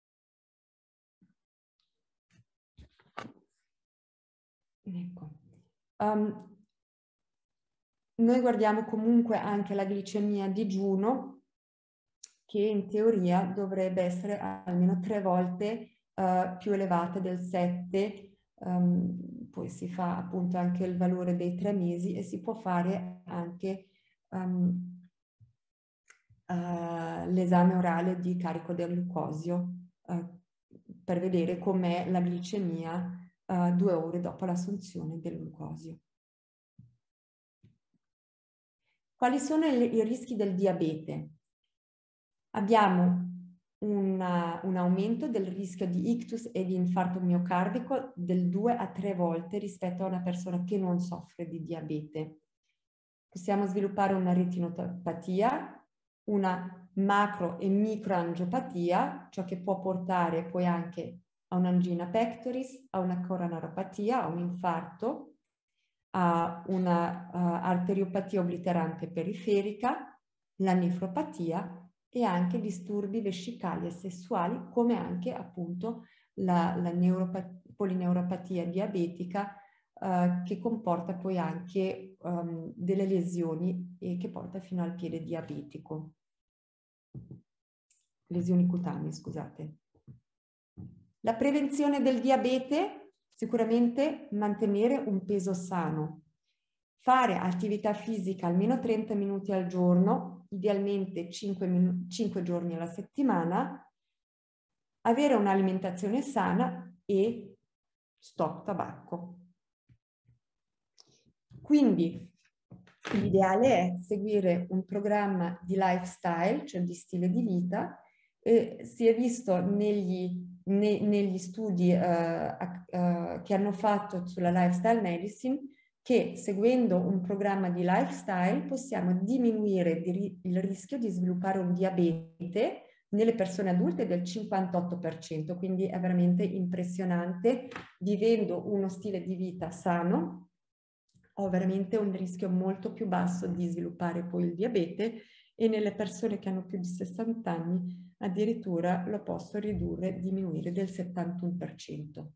Ecco. Um, noi guardiamo comunque anche la glicemia a digiuno, che in teoria dovrebbe essere almeno tre volte uh, più elevata del sette, um, poi si fa appunto anche il valore dei tre mesi e si può fare anche um, Uh, l'esame orale di carico del glucosio uh, per vedere com'è la glicemia uh, due ore dopo l'assunzione del glucosio. Quali sono i, i rischi del diabete? Abbiamo una, un aumento del rischio di ictus e di infarto miocardico del due a tre volte rispetto a una persona che non soffre di diabete. Possiamo sviluppare una retinopatia, una macro e microangiopatia, ciò che può portare poi anche a un'angina pectoris, a una coronaropatia, a un infarto, a una uh, arteriopatia obliterante periferica, la nefropatia e anche disturbi vescicali e sessuali, come anche appunto la, la polineuropatia diabetica, Uh, che comporta poi anche um, delle lesioni e che porta fino al piede diabetico. Lesioni cutanee, scusate. La prevenzione del diabete, sicuramente mantenere un peso sano, fare attività fisica almeno trenta minuti al giorno, idealmente cinque, cinque giorni alla settimana, avere un'alimentazione sana e stop tabacco. Quindi l'ideale è seguire un programma di lifestyle, cioè di stile di vita, e si è visto negli, ne, negli studi uh, uh, che hanno fatto sulla lifestyle medicine che seguendo un programma di lifestyle possiamo diminuire di, il rischio di sviluppare un diabete nelle persone adulte del cinquantotto per cento, quindi è veramente impressionante. Vivendo uno stile di vita sano ho veramente un rischio molto più basso di sviluppare poi il diabete e nelle persone che hanno più di sessanta anni addirittura lo posso ridurre, diminuire del settantuno per cento.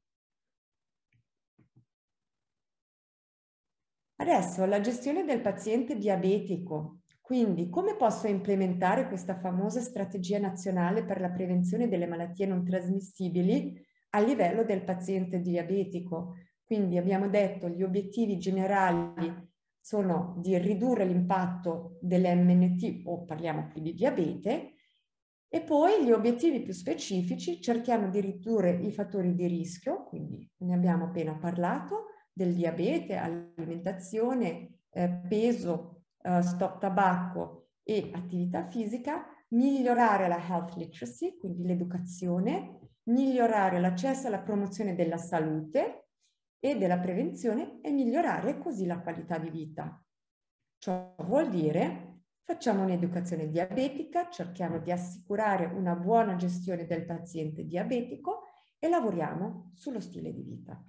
Adesso la gestione del paziente diabetico. Quindi come posso implementare questa famosa strategia nazionale per la prevenzione delle malattie non trasmissibili a livello del paziente diabetico? Quindi abbiamo detto gli obiettivi generali sono di ridurre l'impatto dell'emme enne ti o parliamo qui di diabete E poi gli obiettivi più specifici: cerchiamo di ridurre i fattori di rischio, quindi ne abbiamo appena parlato, del diabete, alimentazione, eh, peso, eh, stop tabacco e attività fisica, migliorare la health literacy, quindi l'educazione, migliorare l'accesso alla promozione della salute e della prevenzione e migliorare così la qualità di vita. Ciò vuol dire: facciamo un'educazione diabetica, cerchiamo di assicurare una buona gestione del paziente diabetico e lavoriamo sullo stile di vita.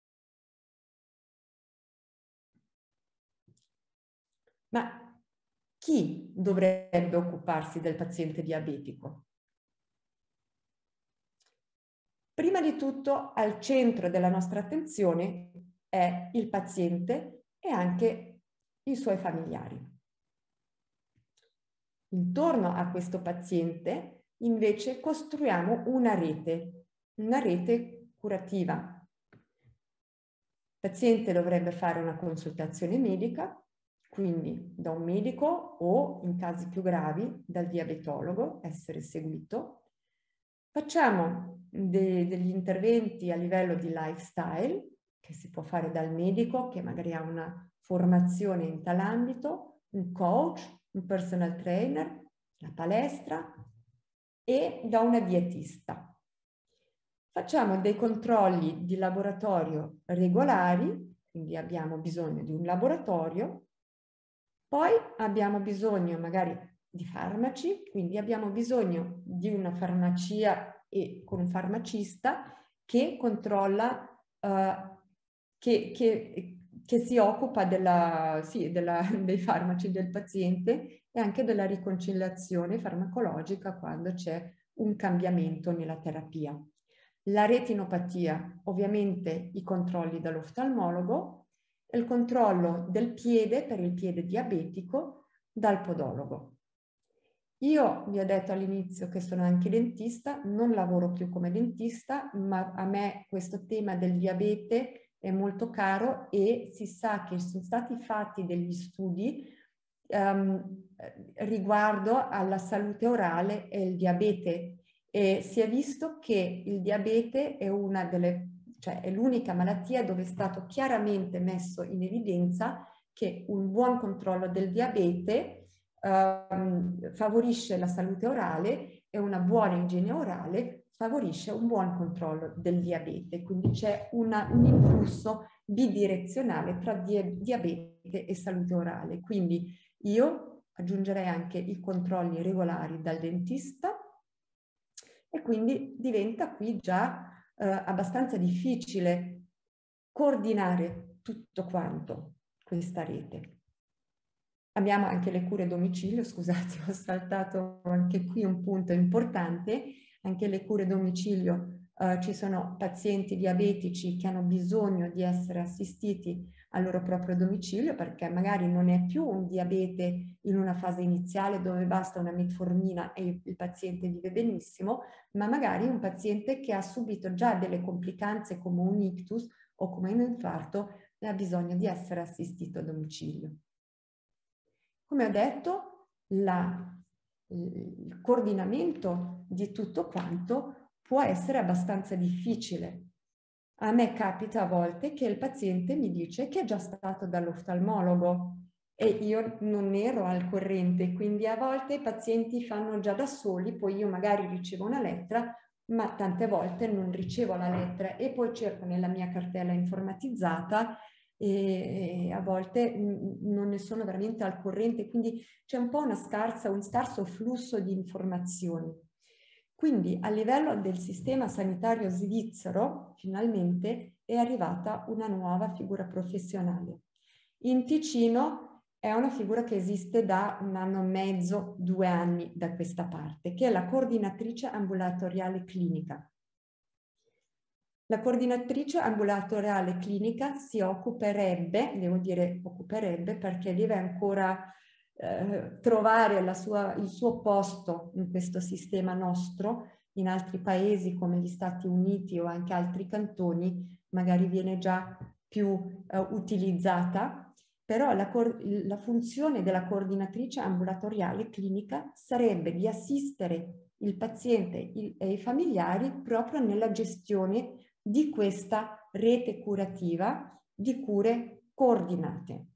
Ma chi dovrebbe occuparsi del paziente diabetico? Prima di tutto, al centro della nostra attenzione è il paziente e anche i suoi familiari. Intorno a questo paziente, invece, costruiamo una rete, una rete curativa. Il paziente dovrebbe fare una consultazione medica, quindi da un medico o, in casi più gravi, dal diabetologo, essere seguito. Facciamo de- degli interventi a livello di lifestyle, che si può fare dal medico, che magari ha una formazione in tal'ambito, un coach, un personal trainer, la palestra e da una dietista. Facciamo dei controlli di laboratorio regolari, quindi abbiamo bisogno di un laboratorio, poi abbiamo bisogno magari di farmaci, quindi abbiamo bisogno di una farmacia e con un farmacista che controlla, uh, che, che, che si occupa della, sì, della, dei farmaci del paziente e anche della riconciliazione farmacologica quando c'è un cambiamento nella terapia. La retinopatia, ovviamente i controlli dall'oftalmologo, e il controllo del piede per il piede diabetico dal podologo. Io vi ho detto all'inizio che sono anche dentista, non lavoro più come dentista, ma a me questo tema del diabete è molto caro e si sa che sono stati fatti degli studi um, riguardo alla salute orale e il diabete, e si è visto che il diabete è una delle, cioè è l'unica malattia dove è stato chiaramente messo in evidenza che un buon controllo del diabete Uh, favorisce la salute orale e una buona igiene orale favorisce un buon controllo del diabete. Quindi c'è una, un influsso bidirezionale tra di, diabete e salute orale. Quindi io aggiungerei anche i controlli regolari dal dentista e quindi diventa qui già uh, abbastanza difficile coordinare tutto quanto questa rete. Abbiamo anche le cure a domicilio, scusate, ho saltato anche qui un punto importante, anche le cure a domicilio, eh, ci sono pazienti diabetici che hanno bisogno di essere assistiti al loro proprio domicilio perché magari non è più un diabete in una fase iniziale dove basta una metformina e il paziente vive benissimo, ma magari un paziente che ha subito già delle complicanze come un ictus o come un infarto e ha bisogno di essere assistito a domicilio. Come ho detto, la, il coordinamento di tutto quanto può essere abbastanza difficile. A me capita a volte che il paziente mi dice che è già stato dall'oftalmologo e io non ero al corrente, quindi a volte i pazienti fanno già da soli, poi io magari ricevo una lettera, ma tante volte non ricevo la lettera e poi cerco nella mia cartella informatizzata e a volte non ne sono veramente al corrente, quindi c'è un po' una scarsa, un scarso flusso di informazioni. Quindi a livello del sistema sanitario svizzero finalmente è arrivata una nuova figura professionale. In Ticino è una figura che esiste da un anno e mezzo, due anni da questa parte, che è la coordinatrice ambulatoriale clinica. La coordinatrice ambulatoriale clinica si occuperebbe, devo dire occuperebbe perché deve ancora eh, trovare la sua, il suo posto in questo sistema nostro. In altri paesi come gli Stati Uniti o anche altri cantoni magari viene già più eh, utilizzata. però la, la funzione della coordinatrice ambulatoriale clinica sarebbe di assistere il paziente e i familiari proprio nella gestione di questa rete curativa di cure coordinate.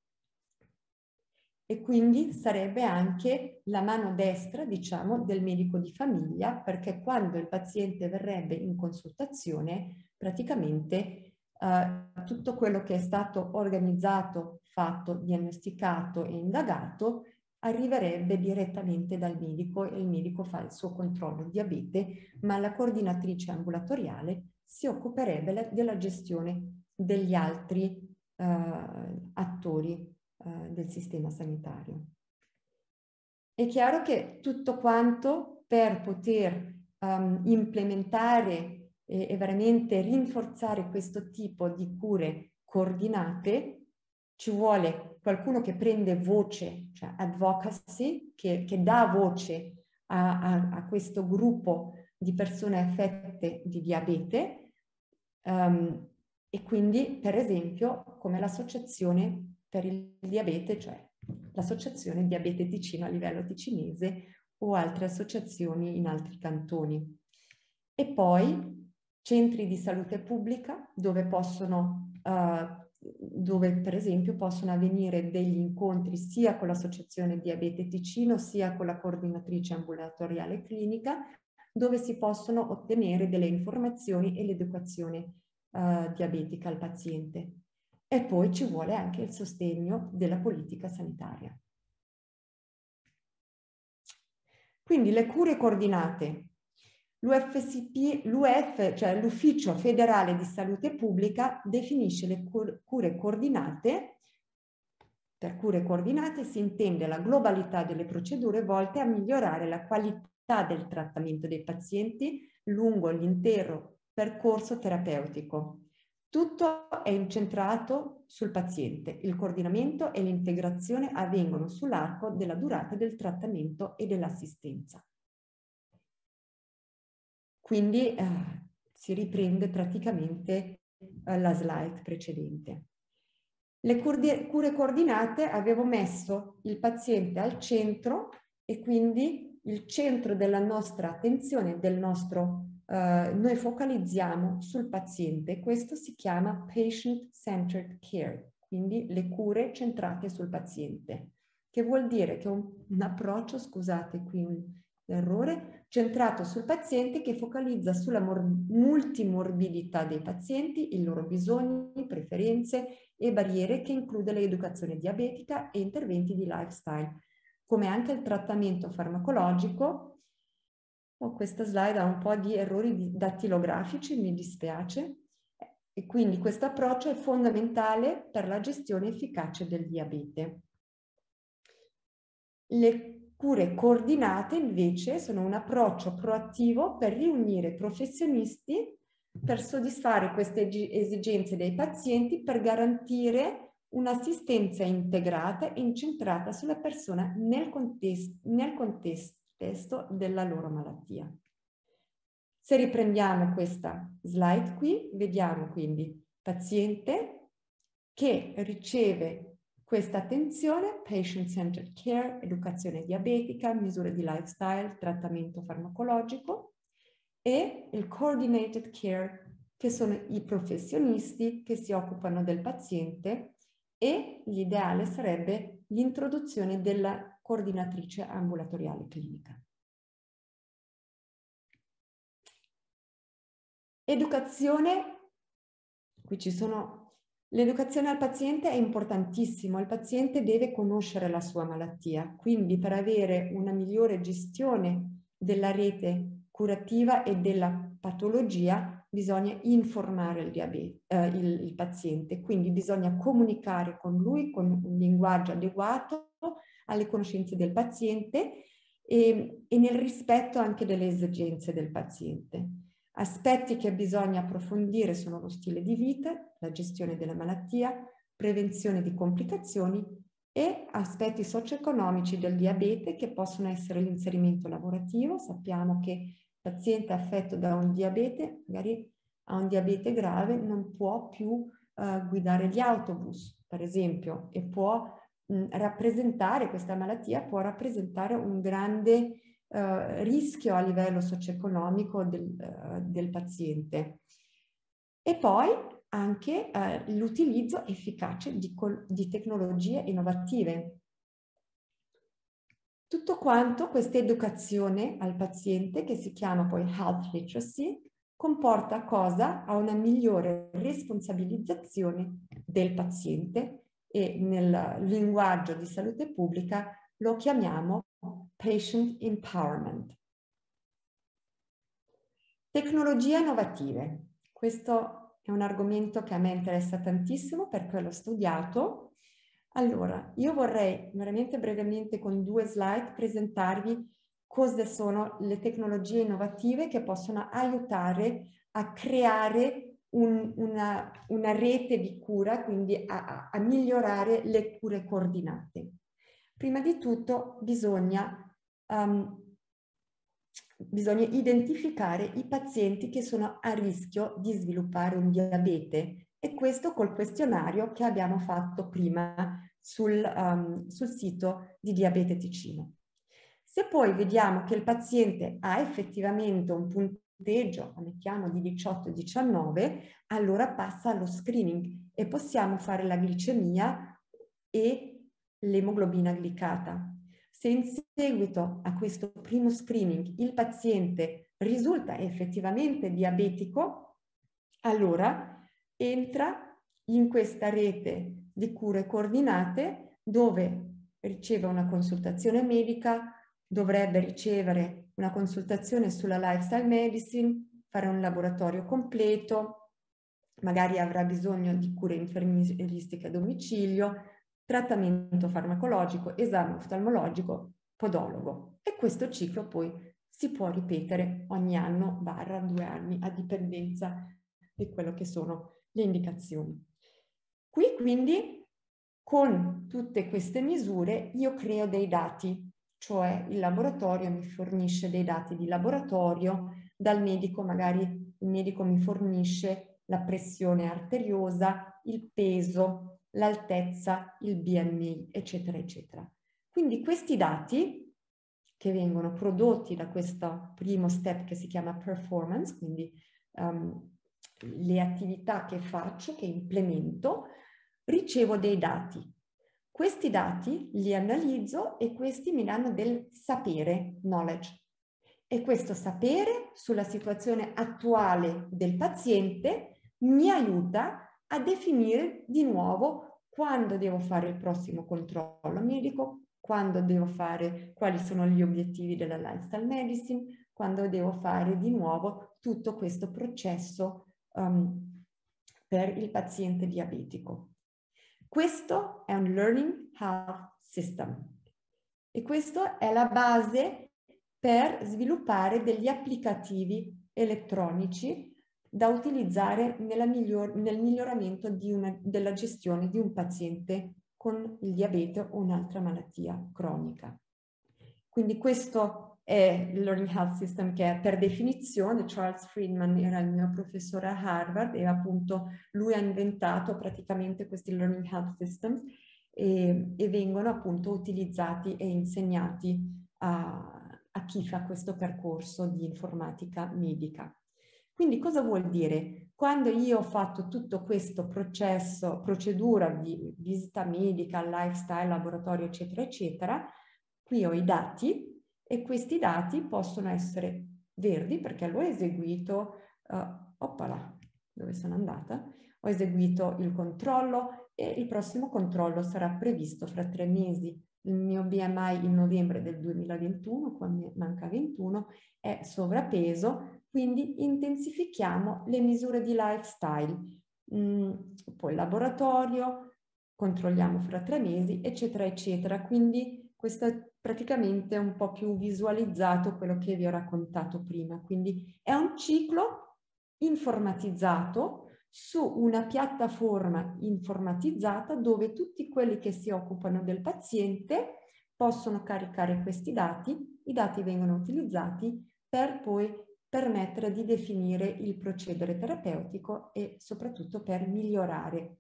E quindi sarebbe anche la mano destra, diciamo, del medico di famiglia, perché quando il paziente verrebbe in consultazione, praticamente eh, tutto quello che è stato organizzato, fatto, diagnosticato e indagato arriverebbe direttamente dal medico e il medico fa il suo controllo diabete, ma la coordinatrice ambulatoriale si occuperebbe della gestione degli altri eh, attori del sistema sanitario. È chiaro che tutto quanto per poter um, implementare e, e veramente rinforzare questo tipo di cure coordinate ci vuole qualcuno che prende voce, cioè advocacy, che, che dà voce a, a, a questo gruppo di persone affette di diabete um, e quindi per esempio come l'associazione per il diabete, cioè l'associazione Diabete Ticino a livello ticinese o altre associazioni in altri cantoni. E poi centri di salute pubblica dove possono, uh, dove per esempio possono avvenire degli incontri sia con l'associazione Diabete Ticino sia con la coordinatrice ambulatoriale clinica, dove si possono ottenere delle informazioni e l'educazione uh, diabetica al paziente. E poi ci vuole anche il sostegno della politica sanitaria. Quindi le cure coordinate. L'U F S P, l'U F, cioè l'Ufficio Federale di Salute Pubblica, definisce le cure coordinate. Per cure coordinate si intende la globalità delle procedure volte a migliorare la qualità del trattamento dei pazienti lungo l'intero percorso terapeutico. Tutto è incentrato sul paziente. Il coordinamento e l'integrazione avvengono sull'arco della durata del trattamento e dell'assistenza. Quindi eh, si riprende praticamente eh, la slide precedente. Le cure, cure coordinate avevo messo il paziente al centro e quindi il centro della nostra attenzione, del nostro Uh, noi focalizziamo sul paziente. Questo si chiama patient-centered care, quindi le cure centrate sul paziente, che vuol dire che un, un approccio, scusate qui un errore, centrato sul paziente che focalizza sulla multimorbidità dei pazienti, i loro bisogni, preferenze e barriere, che include l'educazione diabetica e interventi di lifestyle, come anche il trattamento farmacologico. Oh, questa slide ha un po' di errori dattilografici, mi dispiace, e quindi questo approccio è fondamentale per la gestione efficace del diabete. Le cure coordinate invece sono un approccio proattivo per riunire professionisti per soddisfare queste esigenze dei pazienti, per garantire un'assistenza integrata e incentrata sulla persona nel contesto, nel contesto della loro malattia. Se riprendiamo questa slide qui, vediamo quindi paziente che riceve questa attenzione, patient-centered care, educazione diabetica, misure di lifestyle, trattamento farmacologico, e il coordinated care, che sono i professionisti che si occupano del paziente, e l'ideale sarebbe l'introduzione della coordinatrice ambulatoriale clinica. Educazione, qui ci sono, l'educazione al paziente è importantissimo, il paziente deve conoscere la sua malattia, quindi per avere una migliore gestione della rete curativa e della patologia bisogna informare il, diabete, eh, il, il paziente, quindi bisogna comunicare con lui con un linguaggio adeguato alle conoscenze del paziente e, e nel rispetto anche delle esigenze del paziente. Aspetti che bisogna approfondire sono lo stile di vita, la gestione della malattia, prevenzione di complicazioni e aspetti socio-economici del diabete, che possono essere l'inserimento lavorativo. Sappiamo che il paziente affetto da un diabete, magari ha un diabete grave, non può più uh, guidare gli autobus per esempio, e può mh, rappresentare, questa malattia può rappresentare un grande eh, rischio a livello socio-economico del, eh, del paziente. E poi anche eh, l'utilizzo efficace di, di tecnologie innovative. Tutto quanto questa educazione al paziente, che si chiama poi health literacy, comporta cosa? A una migliore responsabilizzazione del paziente, e nel linguaggio di salute pubblica lo chiamiamo patient empowerment. Tecnologie innovative. Questo è un argomento che a me interessa tantissimo perché l'ho studiato. Allora, io vorrei veramente brevemente con due slide presentarvi cosa sono le tecnologie innovative che possono aiutare a creare un, una, una rete di cura, quindi a, a migliorare le cure coordinate. Prima di tutto bisogna, um, bisogna identificare i pazienti che sono a rischio di sviluppare un diabete, e questo col questionario che abbiamo fatto prima sul, um, sul sito di Diabete Ticino. Se poi vediamo che il paziente ha effettivamente un punteggio, mettiamo di diciotto diciannove, allora passa allo screening e possiamo fare la glicemia e l'emoglobina glicata. Se in seguito a questo primo screening il paziente risulta effettivamente diabetico, allora entra in questa rete di cure coordinate dove riceve una consultazione medica, dovrebbe ricevere una consultazione sulla lifestyle medicine, fare un laboratorio completo, magari avrà bisogno di cure infermieristiche a domicilio, trattamento farmacologico, esame oftalmologico, podologo. E questo ciclo poi si può ripetere ogni anno barra due anni a dipendenza di quello che sono le indicazioni. Qui quindi con tutte queste misure io creo dei dati, cioè il laboratorio mi fornisce dei dati di laboratorio, dal medico magari il medico mi fornisce la pressione arteriosa, il peso, l'altezza, il B M I, eccetera, eccetera. Quindi questi dati che vengono prodotti da questo primo step che si chiama performance, quindi um, le attività che faccio, che implemento, ricevo dei dati. Questi dati li analizzo e questi mi danno del sapere, knowledge. E questo sapere sulla situazione attuale del paziente mi aiuta a definire di nuovo quando devo fare il prossimo controllo medico, quando devo fare, quali sono gli obiettivi della lifestyle medicine, quando devo fare di nuovo tutto questo processo um, per il paziente diabetico. Questo è un Learning Health System e questo è la base per sviluppare degli applicativi elettronici da utilizzare nella miglior, nel miglioramento di una, della gestione di un paziente con il diabete o un'altra malattia cronica. Quindi questo è il Learning Health System che è per definizione, Charles Friedman era il mio professore a Harvard e appunto lui ha inventato praticamente questi Learning Health Systems e, e vengono appunto utilizzati e insegnati a, a chi fa questo percorso di informatica medica. Quindi cosa vuol dire? Quando io ho fatto tutto questo processo, procedura di visita medica, lifestyle, laboratorio, eccetera, eccetera, qui ho i dati e questi dati possono essere verdi perché l'ho eseguito, uh, oppala, dove sono andata? Ho eseguito il controllo e il prossimo controllo sarà previsto fra tre mesi. Il mio B M I in novembre del duemilaventuno, qua mi manca ventuno, è sovrappeso, quindi intensifichiamo le misure di lifestyle. Mm, poi il laboratorio, controlliamo fra tre mesi, eccetera, eccetera. Quindi questo è praticamente un po' più visualizzato quello che vi ho raccontato prima. Quindi è un ciclo informatizzato su una piattaforma informatizzata dove tutti quelli che si occupano del paziente possono caricare questi dati, i dati vengono utilizzati per poi permettere di definire il procedere terapeutico e soprattutto per migliorare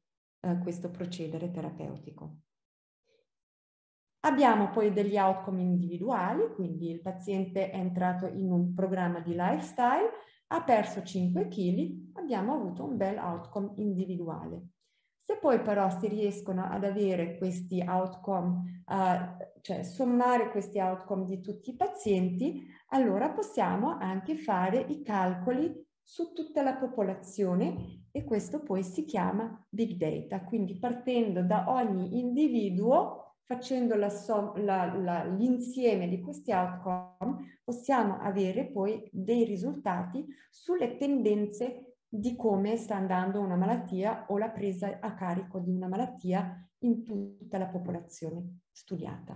eh, questo procedere terapeutico. Abbiamo poi degli outcome individuali, quindi il paziente è entrato in un programma di lifestyle, ha perso cinque chili, abbiamo avuto un bel outcome individuale. Se poi però si riescono ad avere questi outcome, uh, cioè sommare questi outcome di tutti i pazienti, allora possiamo anche fare i calcoli su tutta la popolazione e questo poi si chiama big data. Quindi partendo da ogni individuo, facendo l'insieme di questi outcome, possiamo avere poi dei risultati sulle tendenze di come sta andando una malattia o la presa a carico di una malattia in tutta la popolazione studiata.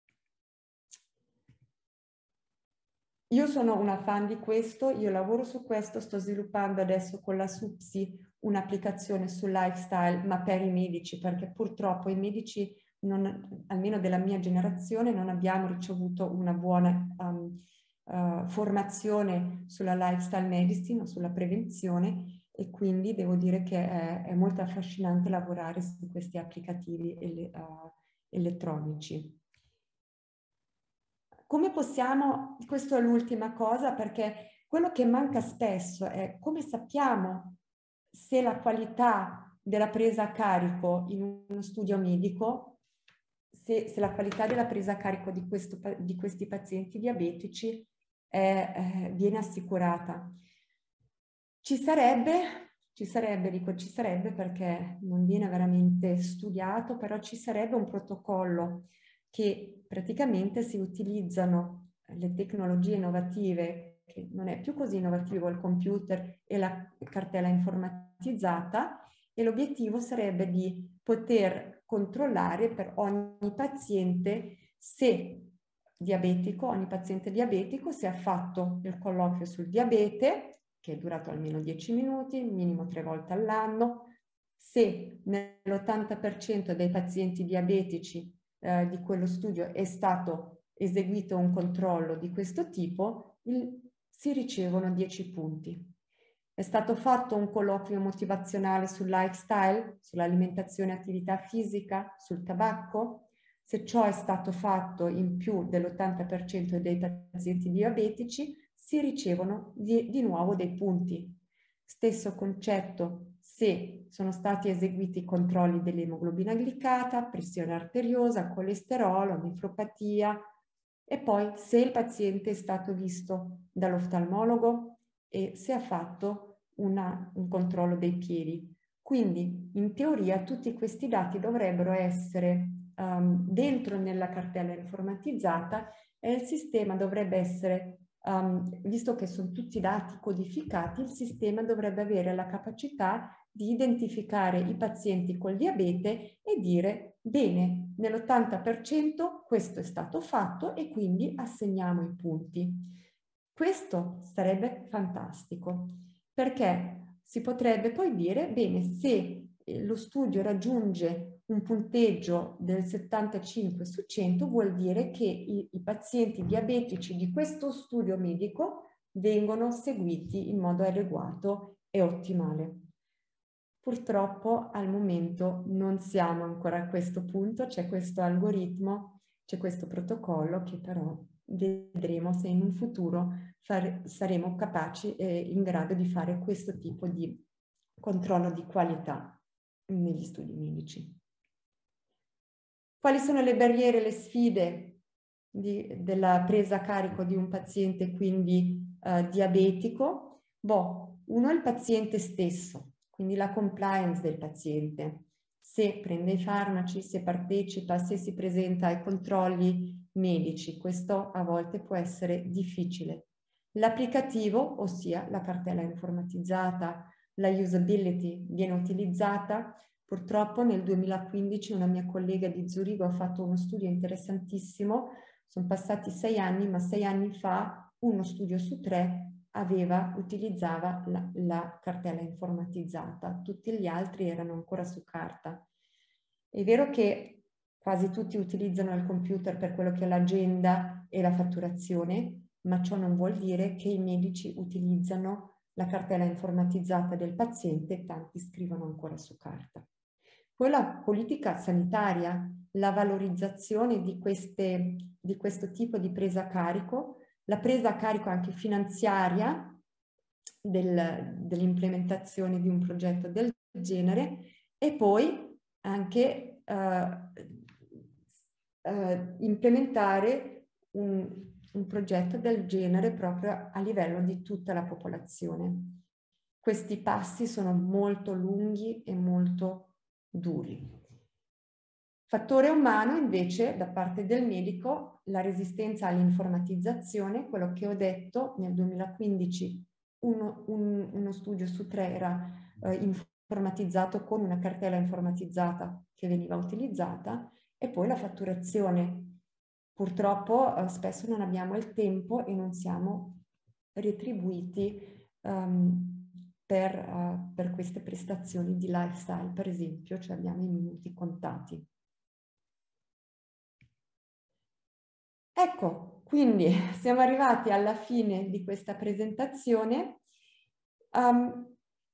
Io sono una fan di questo, io lavoro su questo, sto sviluppando adesso con la SUPSI un'applicazione sul lifestyle, ma per i medici, perché purtroppo i medici, non, almeno della mia generazione, non abbiamo ricevuto una buona um, uh, formazione sulla lifestyle medicine o sulla prevenzione e quindi devo dire che è, è molto affascinante lavorare su questi applicativi ele, uh, elettronici. Come possiamo, questo è l'ultima cosa, perché quello che manca spesso è come sappiamo se la qualità della presa a carico in uno studio medico, se, se la qualità della presa a carico di, questo, di questi pazienti diabetici è, eh, viene assicurata. Ci sarebbe, ci sarebbe, dico ci sarebbe perché non viene veramente studiato, però ci sarebbe un protocollo che praticamente si utilizzano le tecnologie innovative, che non è più così innovativo il computer e la cartella informatizzata, e l'obiettivo sarebbe di poter controllare per ogni paziente se diabetico, ogni paziente diabetico, se ha fatto il colloquio sul diabete, che è durato almeno dieci minuti, minimo tre volte all'anno, se nell'ottanta per cento dei pazienti diabetici Eh, di quello studio è stato eseguito un controllo di questo tipo, il, si ricevono dieci punti. È stato fatto un colloquio motivazionale sul lifestyle, sull'alimentazione e attività fisica, sul tabacco. Se ciò è stato fatto in più dell'ottanta per cento dei pazienti diabetici, si ricevono di, di nuovo dei punti. Stesso concetto se sono stati eseguiti i controlli dell'emoglobina glicata, pressione arteriosa, colesterolo, nefropatia e poi se il paziente è stato visto dall'oftalmologo e se ha fatto una, un controllo dei piedi. Quindi in teoria tutti questi dati dovrebbero essere um, dentro nella cartella informatizzata e il sistema dovrebbe essere Um, visto che sono tutti dati codificati, il sistema dovrebbe avere la capacità di identificare i pazienti col diabete e dire bene, nell'ottanta per cento questo è stato fatto e quindi assegniamo i punti. Questo sarebbe fantastico perché si potrebbe poi dire bene, se lo studio raggiunge un punteggio del settantacinque su cento vuol dire che i, i pazienti diabetici di questo studio medico vengono seguiti in modo adeguato e ottimale. Purtroppo al momento non siamo ancora a questo punto, c'è questo algoritmo, c'è questo protocollo che però vedremo se in un futuro fare, saremo capaci e in grado di fare questo tipo di controllo di qualità negli studi medici. Quali sono le barriere, le sfide di, della presa a carico di un paziente quindi eh, diabetico? Boh, uno è il paziente stesso, quindi la compliance del paziente. Se prende i farmaci, se partecipa, se si presenta ai controlli medici, questo a volte può essere difficile. L'applicativo, ossia la cartella informatizzata, la usability viene utilizzata. Purtroppo nel duemilaquindici una mia collega di Zurigo ha fatto uno studio interessantissimo, sono passati sei anni, ma sei anni fa uno studio su tre aveva, utilizzava la, la cartella informatizzata, tutti gli altri erano ancora su carta. È vero che quasi tutti utilizzano il computer per quello che è l'agenda e la fatturazione, ma ciò non vuol dire che i medici utilizzano la cartella informatizzata del paziente, tanti scrivono ancora su carta. Poi la politica sanitaria, la valorizzazione di, queste, di questo tipo di presa a carico, la presa a carico anche finanziaria del, dell'implementazione di un progetto del genere, e poi anche eh, eh, implementare un, un progetto del genere proprio a livello di tutta la popolazione. Questi passi sono molto lunghi e molto duri. Fattore umano invece, da parte del medico, la resistenza all'informatizzazione, quello che ho detto nel duemilaquindici, uno, un, uno studio su tre era eh, informatizzato con una cartella informatizzata che veniva utilizzata, e poi la fatturazione. Purtroppo eh, spesso non abbiamo il tempo e non siamo retribuiti um, per, uh, per queste prestazioni di lifestyle, per esempio, cioè abbiamo i minuti contati. Ecco, quindi siamo arrivati alla fine di questa presentazione. Um,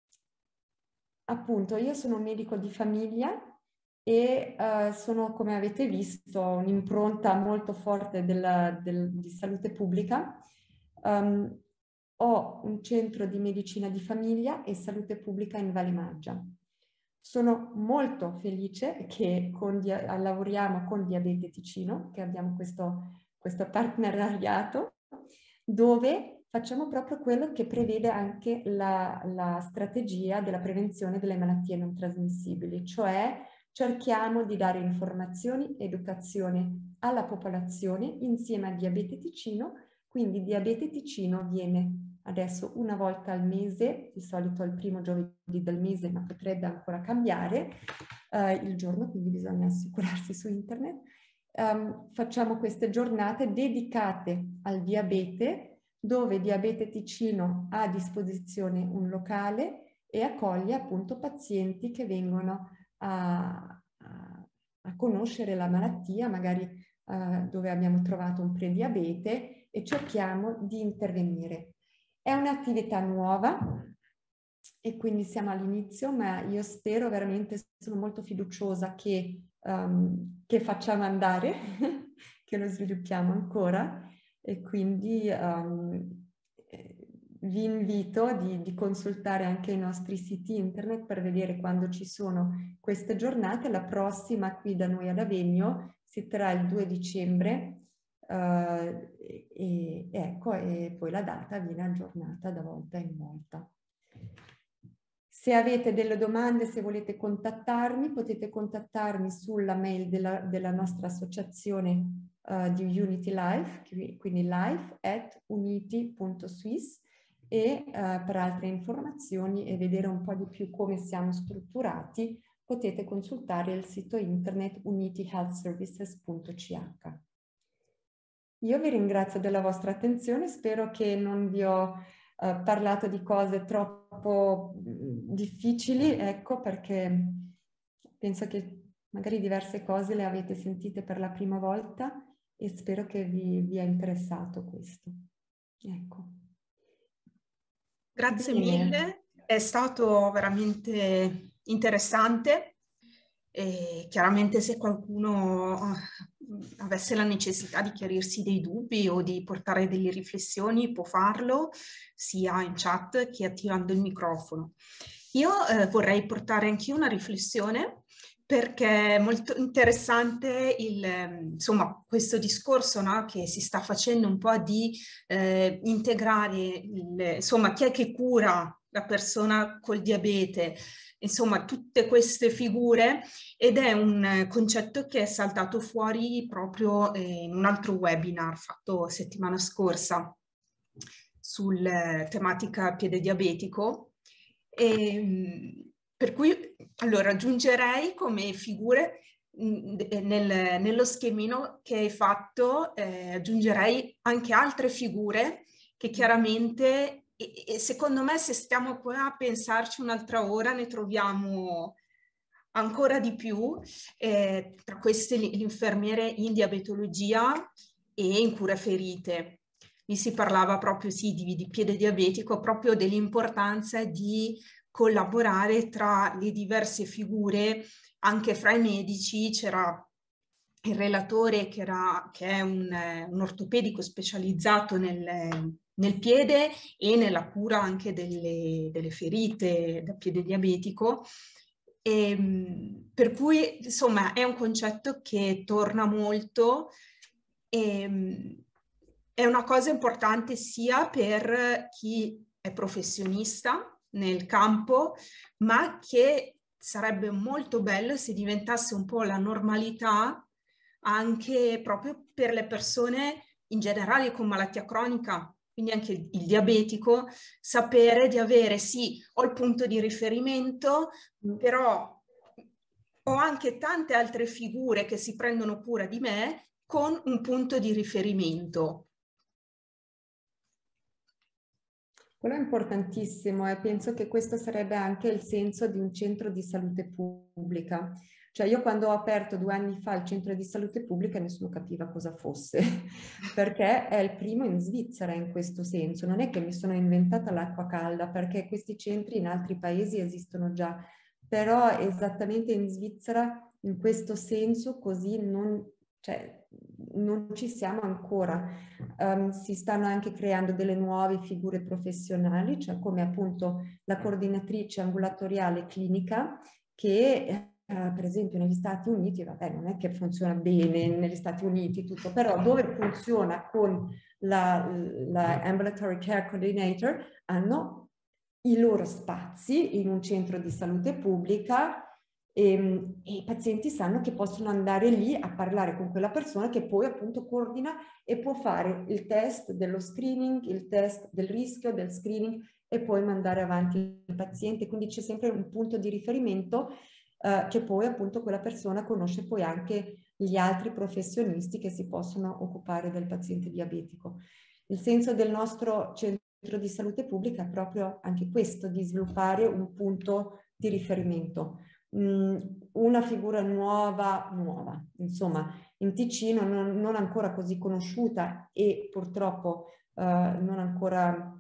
appunto, io sono un medico di famiglia e uh, sono, come avete visto, un'impronta molto forte della, del, di salute pubblica. Um, ho un centro di medicina di famiglia e salute pubblica in Valle Maggia. Sono molto felice che con, lavoriamo con Diabete Ticino, che abbiamo questo, questo partenariato, dove facciamo proprio quello che prevede anche la, la strategia della prevenzione delle malattie non trasmissibili, cioè cerchiamo di dare informazioni, educazione alla popolazione insieme a Diabete Ticino. Quindi Diabete Ticino viene adesso una volta al mese, di solito il primo giovedì del mese, ma potrebbe ancora cambiare eh, il giorno, quindi bisogna assicurarsi su internet. Um, facciamo queste giornate dedicate al diabete, dove Diabete Ticino ha a disposizione un locale e accoglie appunto pazienti che vengono a, a, a conoscere la malattia, magari uh, dove abbiamo trovato un prediabete, e cerchiamo di intervenire. È un'attività nuova e quindi siamo all'inizio, ma io spero veramente, sono molto fiduciosa che, um, che facciamo andare, che lo sviluppiamo ancora, e quindi um, vi invito di, di consultare anche i nostri siti internet per vedere quando ci sono queste giornate. La prossima qui da noi ad Avegno si terrà il due dicembre. Uh, e, e ecco, e poi la data viene aggiornata da volta in volta. Se avete delle domande, se volete contattarmi, potete contattarmi sulla mail della, della nostra associazione uh, di Unity Life, quindi life at unity punto swiss, e uh, per altre informazioni e vedere un po' di più come siamo strutturati, potete consultare il sito internet unity health services punto c h. Io vi ringrazio della vostra attenzione, spero che non vi ho uh, parlato di cose troppo difficili, ecco, perché penso che magari diverse cose le avete sentite per la prima volta e spero che vi, vi è interessato questo. Ecco. Grazie Bene. mille, è stato veramente interessante. E chiaramente se qualcuno avesse la necessità di chiarirsi dei dubbi o di portare delle riflessioni può farlo sia in chat che attivando il microfono. Io eh, vorrei portare anch'io una riflessione perché è molto interessante il, insomma, questo discorso, no, che si sta facendo un po' di eh, integrare, il, insomma, chi è che cura la persona col diabete, insomma, tutte queste figure, ed è un concetto che è saltato fuori proprio in un altro webinar fatto settimana scorsa sulla tematica piede diabetico. E, per cui, allora, aggiungerei come figure nel, nello schemino che hai fatto, eh, aggiungerei anche altre figure che chiaramente, e, e secondo me se stiamo qua a pensarci un'altra ora ne troviamo ancora di più, eh, tra queste l'infermiere in diabetologia e in cura ferite. Lì si parlava proprio sì, di, di piede diabetico, proprio dell'importanza di collaborare tra le diverse figure anche fra i medici c'era il relatore che, era, che è un, un ortopedico specializzato nel, nel piede e nella cura anche delle, delle ferite da piede diabetico. E, per cui insomma è un concetto che torna molto e è una cosa importante sia per chi è professionista nel campo, ma che sarebbe molto bello se diventasse un po' la normalità anche proprio per le persone in generale con malattia cronica, quindi anche il diabetico, sapere di avere, sì, ho il punto di riferimento, però ho anche tante altre figure che si prendono cura di me con un punto di riferimento. Quello è importantissimo e penso che questo sarebbe anche il senso di un centro di salute pubblica. Cioè io quando ho aperto due anni fa il centro di salute pubblica nessuno capiva cosa fosse, perché è il primo in Svizzera in questo senso. Non è che mi sono inventata l'acqua calda, perché questi centri in altri paesi esistono già, però esattamente in Svizzera in questo senso così non, cioè, non ci siamo ancora. Um, si stanno anche creando delle nuove figure professionali, cioè come appunto la coordinatrice ambulatoriale clinica che Uh, per esempio negli Stati Uniti, vabbè, non è che funziona bene negli Stati Uniti tutto, però dove funziona con la, la Ambulatory Care Coordinator hanno i loro spazi in un centro di salute pubblica e, e i pazienti sanno che possono andare lì a parlare con quella persona che poi appunto coordina e può fare il test dello screening, il test del rischio, del screening e poi mandare avanti il paziente. Quindi c'è sempre un punto di riferimento Uh, che poi appunto quella persona conosce poi anche gli altri professionisti che si possono occupare del paziente diabetico. Il senso del nostro centro di salute pubblica è proprio anche questo, di sviluppare un punto di riferimento, mm, una figura nuova, nuova, insomma, in Ticino non, non ancora così conosciuta e purtroppo uh, non ancora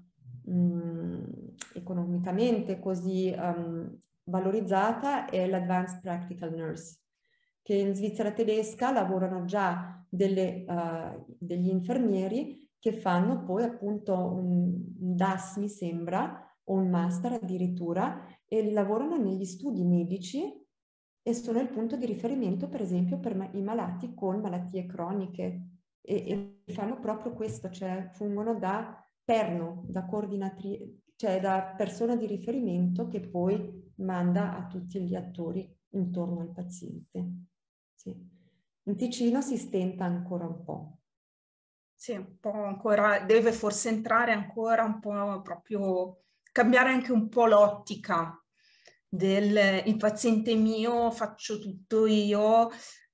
mm, economicamente così um, valorizzata è l'Advanced Practical Nurse, che in Svizzera tedesca lavorano già delle, uh, degli infermieri che fanno poi appunto un, un D A S, mi sembra, o un master addirittura, e lavorano negli studi medici e sono il punto di riferimento per esempio per ma- i malati con malattie croniche e, e fanno proprio questo, cioè fungono da perno, da coordinatrice, cioè da persona di riferimento che poi manda a tutti gli attori intorno al paziente. Sì. In Ticino si stenta ancora un po'. Sì, un po' ancora, deve forse entrare ancora un po' proprio, cambiare anche un po' l'ottica del il paziente mio, faccio tutto io,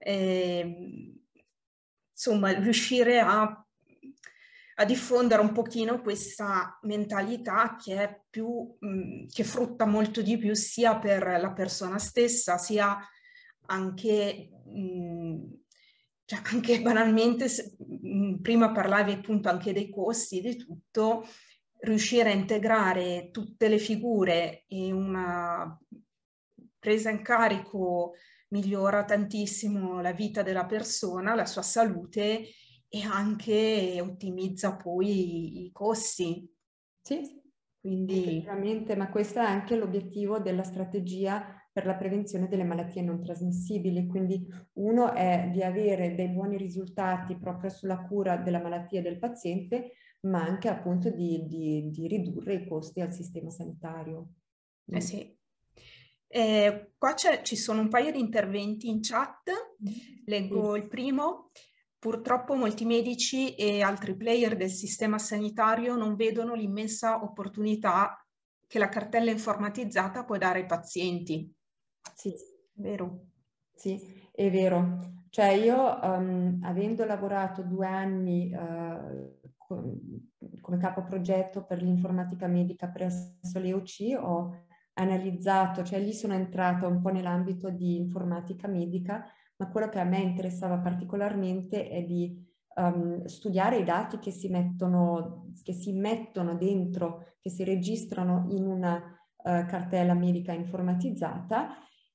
eh, insomma riuscire a a diffondere un pochino questa mentalità che è più, mh, che frutta molto di più sia per la persona stessa, sia anche, mh, cioè anche banalmente, se, mh, prima parlavi appunto anche dei costi, di tutto, riuscire a integrare tutte le figure in una presa in carico migliora tantissimo la vita della persona, la sua salute e anche ottimizza poi i, i costi. Sì, quindi effettivamente, ma questo è anche l'obiettivo della strategia per la prevenzione delle malattie non trasmissibili. Quindi uno è di avere dei buoni risultati proprio sulla cura della malattia del paziente, ma anche appunto di, di, di ridurre i costi al sistema sanitario. Eh sì. Eh, qua ci sono un paio di interventi in chat, leggo Sì. il primo. Purtroppo molti medici e altri player del sistema sanitario non vedono l'immensa opportunità che la cartella informatizzata può dare ai pazienti. Sì. Vero? Sì, è vero. Cioè io, um, avendo lavorato due anni uh, con, come capo progetto per l'informatica medica presso l'E U C, ho analizzato, cioè lì sono entrata un po' nell'ambito di informatica medica, ma quello che a me interessava particolarmente è di um, studiare i dati che si mettono, che si mettono dentro, che si registrano in una uh, cartella medica informatizzata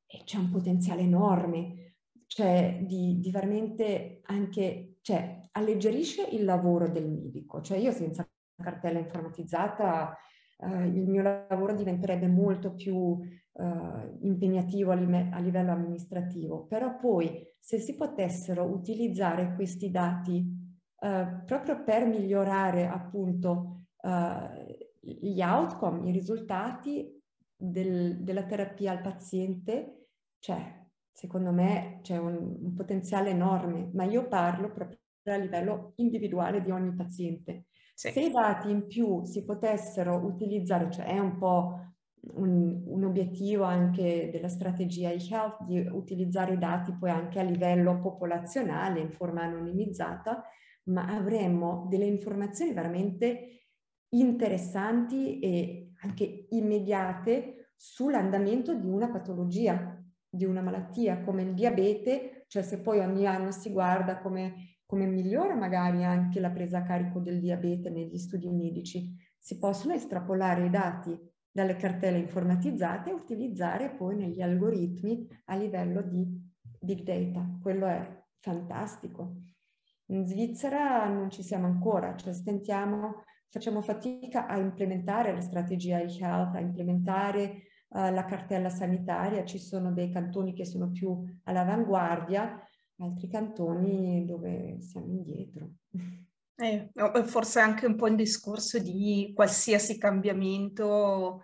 e c'è un potenziale enorme, cioè di, di veramente anche, cioè alleggerisce il lavoro del medico, cioè io senza cartella informatizzata eh, il mio lavoro diventerebbe molto più eh, impegnativo a, a livello amministrativo, però poi se si potessero utilizzare questi dati eh, proprio per migliorare appunto eh, gli outcome, i risultati del, della terapia al paziente, cioè secondo me c'è un, un potenziale enorme, ma io parlo proprio a livello individuale di ogni paziente. Sì. Se i dati in più si potessero utilizzare, cioè è un po' un, un obiettivo anche della strategia e-health di utilizzare i dati poi anche a livello popolazionale in forma anonimizzata, ma avremmo delle informazioni veramente interessanti e anche immediate sull'andamento di una patologia, di una malattia come il diabete, cioè se poi ogni anno si guarda come, come migliora magari anche la presa a carico del diabete negli studi medici, si possono estrapolare i dati dalle cartelle informatizzate e utilizzare poi negli algoritmi a livello di big data. Quello è fantastico. In Svizzera non ci siamo ancora, cioè stentiamo, facciamo fatica a implementare la strategia e-health, a implementare uh, la cartella sanitaria. Ci sono dei cantoni che sono più all'avanguardia, altri cantoni dove siamo indietro. Eh, forse anche un po' il discorso di qualsiasi cambiamento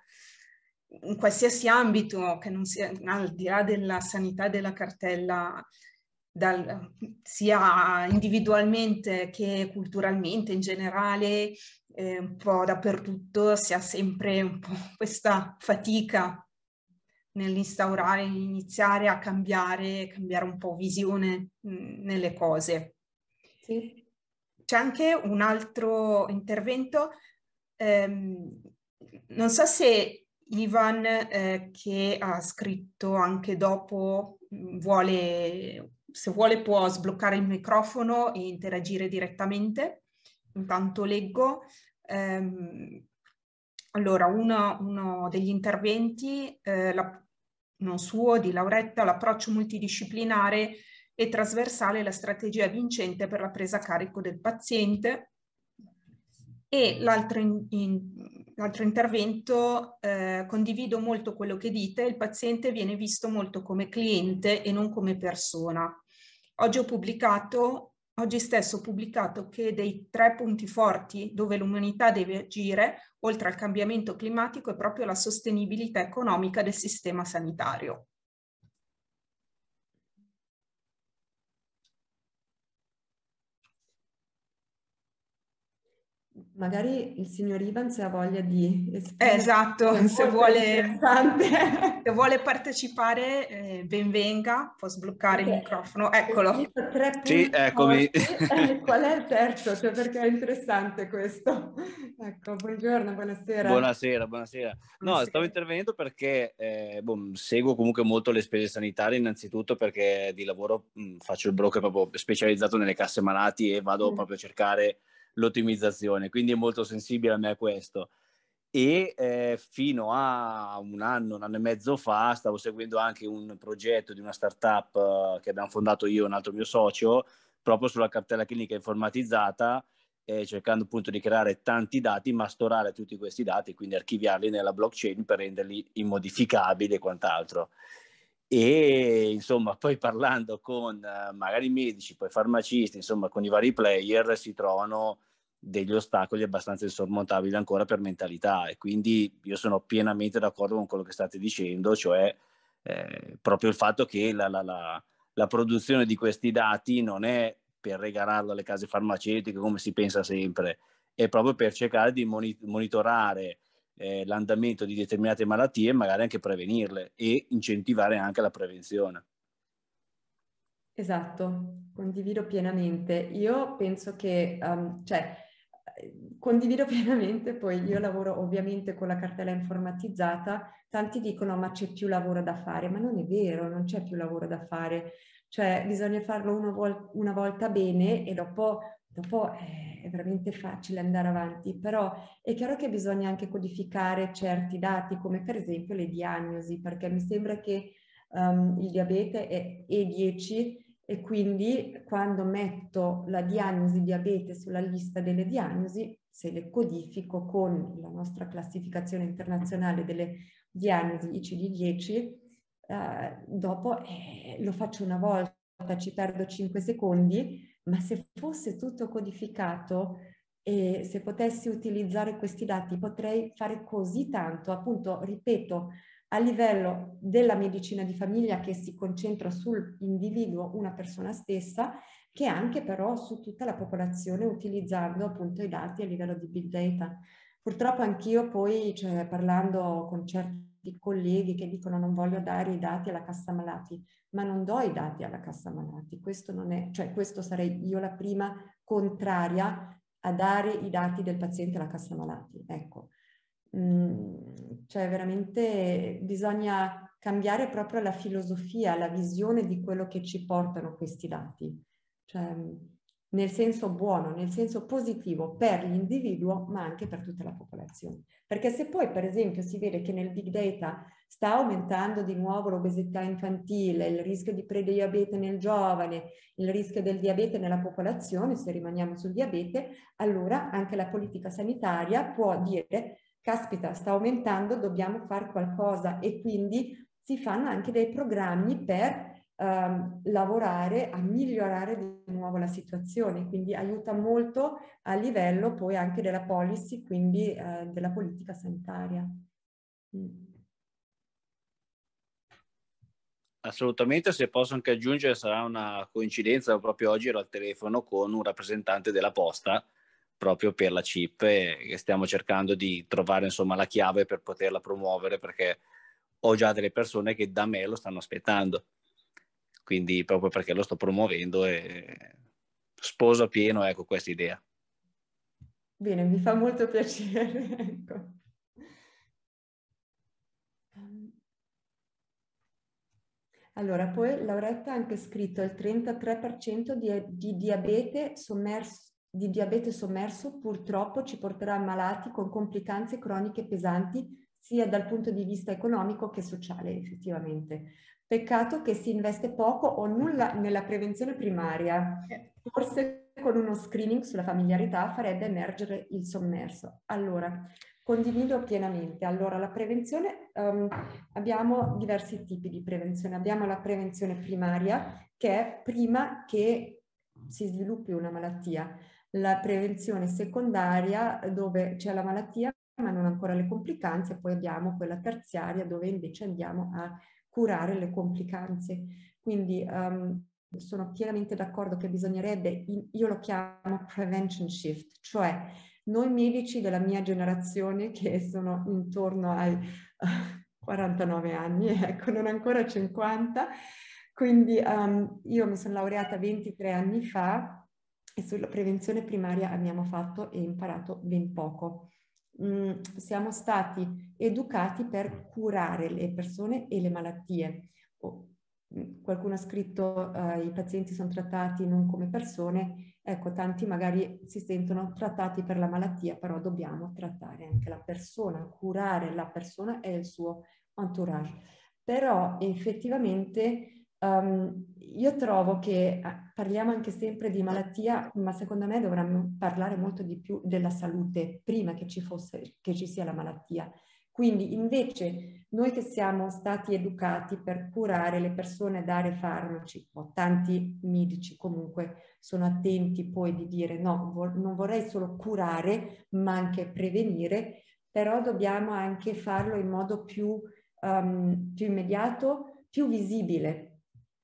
in qualsiasi ambito, che non sia al di là della sanità e della cartella, dal, sia individualmente che culturalmente in generale, eh, un po' dappertutto si ha sempre un po' questa fatica nell'instaurare, iniziare a cambiare, cambiare un po' visione mh, nelle cose. Sì. C'è anche un altro intervento, ehm, non so se Ivan, eh, che ha scritto anche dopo, vuole, se vuole può sbloccare il microfono e interagire direttamente. Intanto leggo. Ehm, allora, uno, uno degli interventi, eh, la, non suo, di Lauretta, l'approccio multidisciplinare e trasversale la strategia vincente per la presa a carico del paziente. E l'altro, in, in, l'altro intervento, eh, condivido molto quello che dite, il paziente viene visto molto come cliente e non come persona. Oggi ho pubblicato, oggi stesso ho pubblicato che dei tre punti forti dove l'umanità deve agire, oltre al cambiamento climatico, è proprio la sostenibilità economica del sistema sanitario. Magari il signor Ivan se ha voglia di Eh, esprimere. esatto, se vuole, se vuole vuole partecipare, eh, ben venga, può sbloccare il okay. microfono. Eccolo. Tre punti sì, eccomi. forti. Qual è il terzo? Cioè, perché è interessante questo. Ecco, buongiorno, buonasera. Buonasera, buonasera. No, Buonasera. stavo intervenendo perché eh, boh, seguo comunque molto le spese sanitarie, innanzitutto perché di lavoro mh, faccio il broker proprio specializzato nelle casse malati e vado mm. proprio a cercare l'ottimizzazione, quindi è molto sensibile a me a questo. E eh, fino a un anno, un anno e mezzo fa stavo seguendo anche un progetto di una startup uh, che abbiamo fondato io e un altro mio socio, proprio sulla cartella clinica informatizzata, eh, cercando appunto di creare tanti dati, mastorare tutti questi dati, quindi archiviarli nella blockchain per renderli immodificabili e quant'altro. E insomma, poi parlando con uh, magari medici, poi farmacisti, insomma con i vari player si trovano degli ostacoli abbastanza insormontabili ancora per mentalità, e quindi io sono pienamente d'accordo con quello che state dicendo, cioè eh, proprio il fatto che la, la, la, la produzione di questi dati non è per regalarlo alle case farmaceutiche come si pensa sempre, è proprio per cercare di monitorare eh, l'andamento di determinate malattie e magari anche prevenirle e incentivare anche la prevenzione. Esatto, condivido pienamente. Io penso che, um, cioè, condivido pienamente, poi io lavoro ovviamente con la cartella informatizzata, tanti dicono ma c'è più lavoro da fare, ma non è vero, non c'è più lavoro da fare, cioè bisogna farlo una, vol- una volta bene e dopo, dopo è, è veramente facile andare avanti, però è chiaro che bisogna anche codificare certi dati come per esempio le diagnosi, perché mi sembra che um, il diabete è E dieci e quindi quando metto la diagnosi diabete sulla lista delle diagnosi, se le codifico con la nostra classificazione internazionale delle diagnosi I C D dieci, eh, dopo eh, lo faccio una volta, ci perdo cinque secondi, ma se fosse tutto codificato e se potessi utilizzare questi dati potrei fare così tanto, appunto, ripeto, a livello della medicina di famiglia che si concentra sull'individuo, una persona stessa, che anche però su tutta la popolazione utilizzando appunto i dati a livello di big data. Purtroppo anch'io poi, cioè, parlando con certi colleghi che dicono non voglio dare i dati alla cassa malati, ma non do i dati alla cassa malati, questo non è, cioè questo sarei io la prima contraria a dare i dati del paziente alla cassa malati, ecco. Mm, cioè veramente bisogna cambiare proprio la filosofia, la visione di quello che ci portano questi dati, cioè nel senso buono, nel senso positivo per l'individuo ma anche per tutta la popolazione, perché se poi per esempio si vede che nel big data sta aumentando di nuovo l'obesità infantile, il rischio di prediabete nel giovane, il rischio del diabete nella popolazione, se rimaniamo sul diabete, allora anche la politica sanitaria può dire caspita, sta aumentando, dobbiamo fare qualcosa, e quindi si fanno anche dei programmi per ehm, lavorare a migliorare di nuovo la situazione, quindi aiuta molto a livello poi anche della policy, quindi eh, della politica sanitaria. Mm. Assolutamente, se posso anche aggiungere, sarà una coincidenza, proprio oggi ero al telefono con un rappresentante della Posta proprio per la chip e stiamo cercando di trovare insomma la chiave per poterla promuovere, perché ho già delle persone che da me lo stanno aspettando, quindi proprio perché lo sto promuovendo e sposo a pieno, ecco, questa idea. Bene, mi fa molto piacere. Ecco. Allora, poi Lauretta ha anche scritto il trentatré per cento di, di, diabete sommerso, di diabete sommerso purtroppo ci porterà a malati con complicanze croniche pesanti sia dal punto di vista economico che sociale, effettivamente. Peccato che si investe poco o nulla nella prevenzione primaria. Forse con uno screening sulla familiarità farebbe emergere il sommerso. Allora, condivido pienamente. Allora, la prevenzione, um, abbiamo diversi tipi di prevenzione. Abbiamo la prevenzione primaria, che è prima che si sviluppi una malattia. La prevenzione secondaria, dove c'è la malattia ma non ancora le complicanze. Poi abbiamo quella terziaria, dove invece andiamo a curare le complicanze. Quindi um, sono pienamente d'accordo che bisognerebbe, in, io lo chiamo prevention shift, cioè noi medici della mia generazione, che sono intorno ai uh, quarantanove anni, ecco, non ancora cinquanta, quindi um, io mi sono laureata ventitré anni fa e sulla prevenzione primaria abbiamo fatto e imparato ben poco. Mm, siamo stati educati per curare le persone e le malattie. Oh, qualcuno ha scritto uh, i pazienti sono trattati non come persone. Ecco, tanti magari si sentono trattati per la malattia, però dobbiamo trattare anche la persona, curare la persona e il suo entourage. Però effettivamente um, io trovo che eh, parliamo anche sempre di malattia, ma secondo me dovremmo parlare molto di più della salute prima che ci fosse, che ci sia la malattia. Quindi invece noi che siamo stati educati per curare le persone, dare farmaci, o tanti medici comunque sono attenti poi di dire no, vo- non vorrei solo curare ma anche prevenire, però dobbiamo anche farlo in modo più, um, più immediato, più visibile.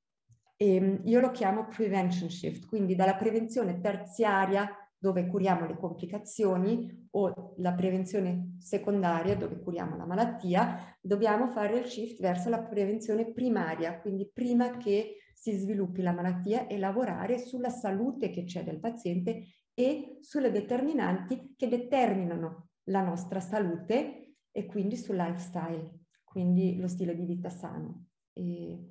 E io lo chiamo prevention shift, quindi dalla prevenzione terziaria, dove curiamo le complicazioni, o la prevenzione secondaria, dove curiamo la malattia, dobbiamo fare il shift verso la prevenzione primaria, quindi prima che si sviluppi la malattia, e lavorare sulla salute che c'è del paziente e sulle determinanti che determinano la nostra salute, e quindi sul lifestyle, quindi lo stile di vita sano. E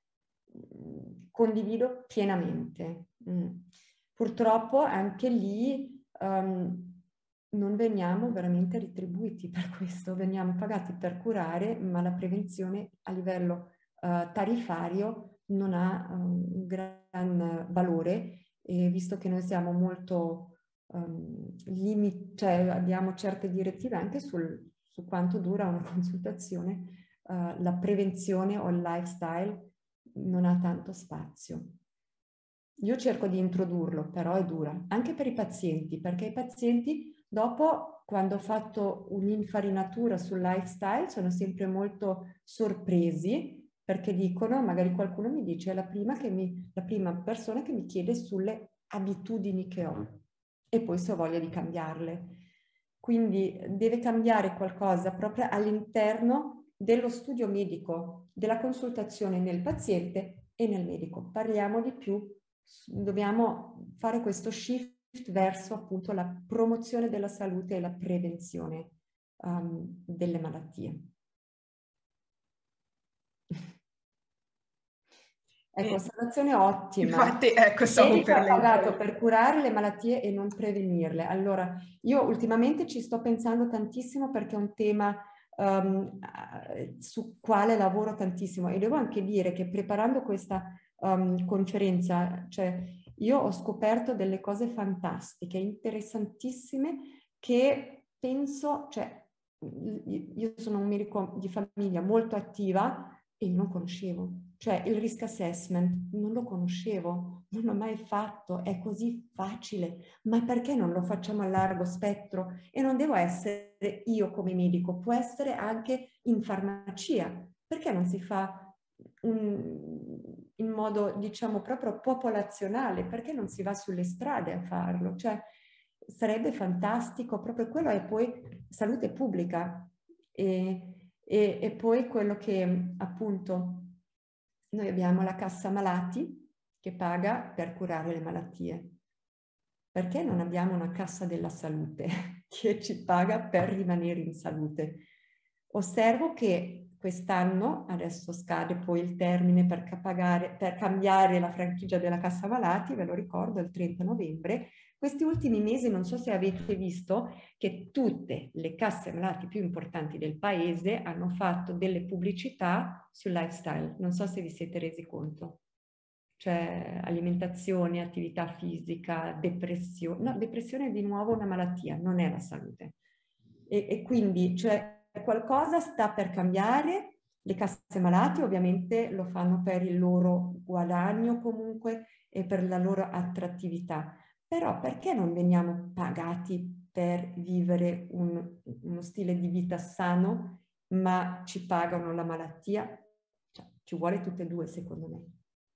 condivido pienamente. Mm. Purtroppo anche lì um, non veniamo veramente ritribuiti per questo, veniamo pagati per curare, ma la prevenzione a livello uh, tariffario non ha um, un gran valore, e visto che noi siamo molto um, limit, cioè abbiamo certe direttive anche sul, su quanto dura una consultazione, uh, la prevenzione o il lifestyle non ha tanto spazio. Io cerco di introdurlo, però è dura, anche per i pazienti, perché i pazienti dopo, quando ho fatto un'infarinatura sul lifestyle, sono sempre molto sorpresi, perché dicono, magari qualcuno mi dice, è la prima, che mi, la prima persona che mi chiede sulle abitudini che ho, e poi se ho voglia di cambiarle. Quindi deve cambiare qualcosa proprio all'interno dello studio medico, della consultazione nel paziente e nel medico. Parliamo di più, dobbiamo fare questo shift verso appunto la promozione della salute e la prevenzione um, delle malattie. Ecco, osservazione ottima. Infatti, ecco, stavo per Medico pagato per curare le malattie e non prevenirle. Allora, io ultimamente ci sto pensando tantissimo, perché è un tema um, su quale lavoro tantissimo, e devo anche dire che preparando questa um, conferenza, cioè io ho scoperto delle cose fantastiche, interessantissime, che penso, cioè io sono un medico di famiglia molto attiva e non conoscevo. Cioè il risk assessment non lo conoscevo, non l'ho mai fatto, è così facile, ma perché non lo facciamo a largo spettro? E non devo essere io come medico, può essere anche in farmacia. Perché non si fa un, in modo, diciamo, proprio popolazionale? Perché non si va sulle strade a farlo? Cioè sarebbe fantastico, proprio quello è poi salute pubblica. E, e, e poi quello che appunto noi abbiamo la cassa malati che paga per curare le malattie. Perché non abbiamo una cassa della salute che ci paga per rimanere in salute? Osservo che quest'anno, adesso scade poi il termine per, pagare, per cambiare la franchigia della cassa malati, ve lo ricordo, il trenta novembre. Questi ultimi mesi, non so se avete visto, che tutte le casse malati più importanti del paese hanno fatto delle pubblicità sul lifestyle. Non so se vi siete resi conto. Cioè alimentazione, attività fisica, depressione. No, depressione è di nuovo una malattia, non è la salute. E, e quindi, cioè, qualcosa sta per cambiare. Le casse malati ovviamente lo fanno per il loro guadagno comunque e per la loro attrattività. Però perché non veniamo pagati per vivere un, uno stile di vita sano, ma ci pagano la malattia? Cioè, ci vuole tutte e due, secondo me.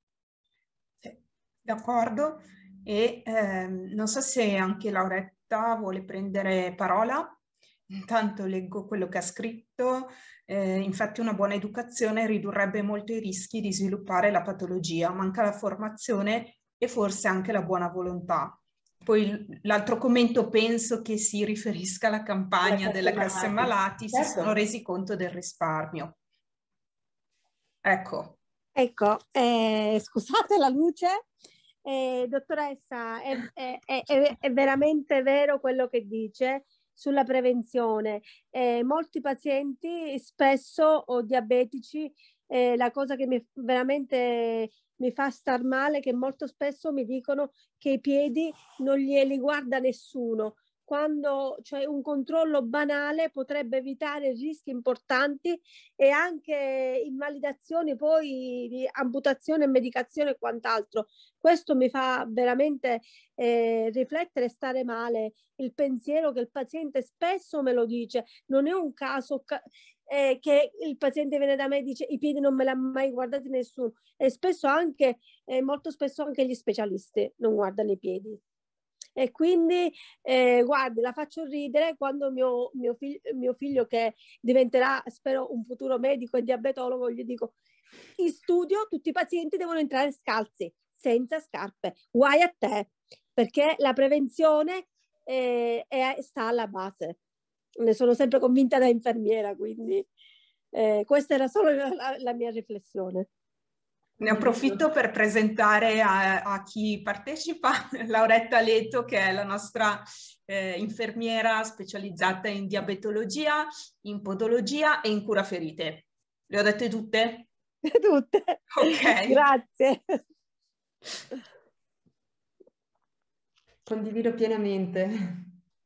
Sì, d'accordo. E ehm, non so se anche Lauretta vuole prendere parola. Intanto leggo quello che ha scritto. Eh, infatti una buona educazione ridurrebbe molto i rischi di sviluppare la patologia. Manca la formazione e forse anche la buona volontà. Poi l'altro commento penso che si riferisca alla campagna della Casse Malati, si sono resi conto del risparmio. Ecco. Ecco, eh, scusate la luce. Eh, dottoressa, è, è, è, è veramente vero quello che dice sulla prevenzione. Eh, molti pazienti, spesso o diabetici, eh, la cosa che mi, veramente mi fa star male è che molto spesso mi dicono che i piedi non glieli guarda nessuno, quando cioè, un controllo banale potrebbe evitare rischi importanti e anche invalidazioni poi di amputazione e medicazione e quant'altro. Questo mi fa veramente eh, riflettere e stare male. Il pensiero che il paziente spesso me lo dice, non è un caso eh, che il paziente viene da me e dice i piedi non me l'ha mai guardati nessuno, e spesso anche, eh, molto spesso anche gli specialisti non guardano i piedi. E quindi, eh, guardi, la faccio ridere quando mio, mio, figlio, mio figlio, che diventerà, spero, un futuro medico e diabetologo, gli dico, in studio tutti i pazienti devono entrare scalzi, senza scarpe. Guai a te, perché la prevenzione eh, è, sta alla base. Ne sono sempre convinta da infermiera, quindi eh, questa era solo la, la mia riflessione. Ne approfitto per presentare a, a chi partecipa Lauretta Leto, che è la nostra eh, infermiera specializzata in diabetologia, in podologia e in cura ferite. Le ho dette tutte? Tutte. Ok. Grazie. Condivido pienamente.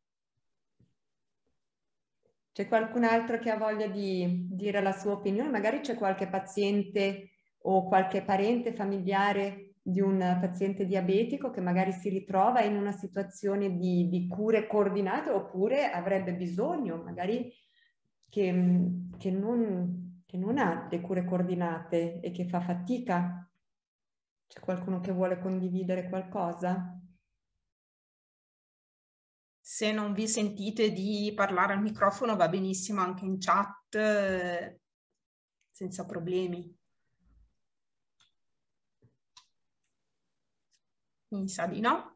C'è qualcun altro che ha voglia di dire la sua opinione? Magari c'è qualche paziente o qualche parente familiare di un paziente diabetico che magari si ritrova in una situazione di, di cure coordinate, oppure avrebbe bisogno magari che, che, non, che non ha le cure coordinate e che fa fatica. C'è qualcuno che vuole condividere qualcosa? Se non vi sentite di parlare al microfono va benissimo anche in chat, eh, senza problemi. Mi sa di no.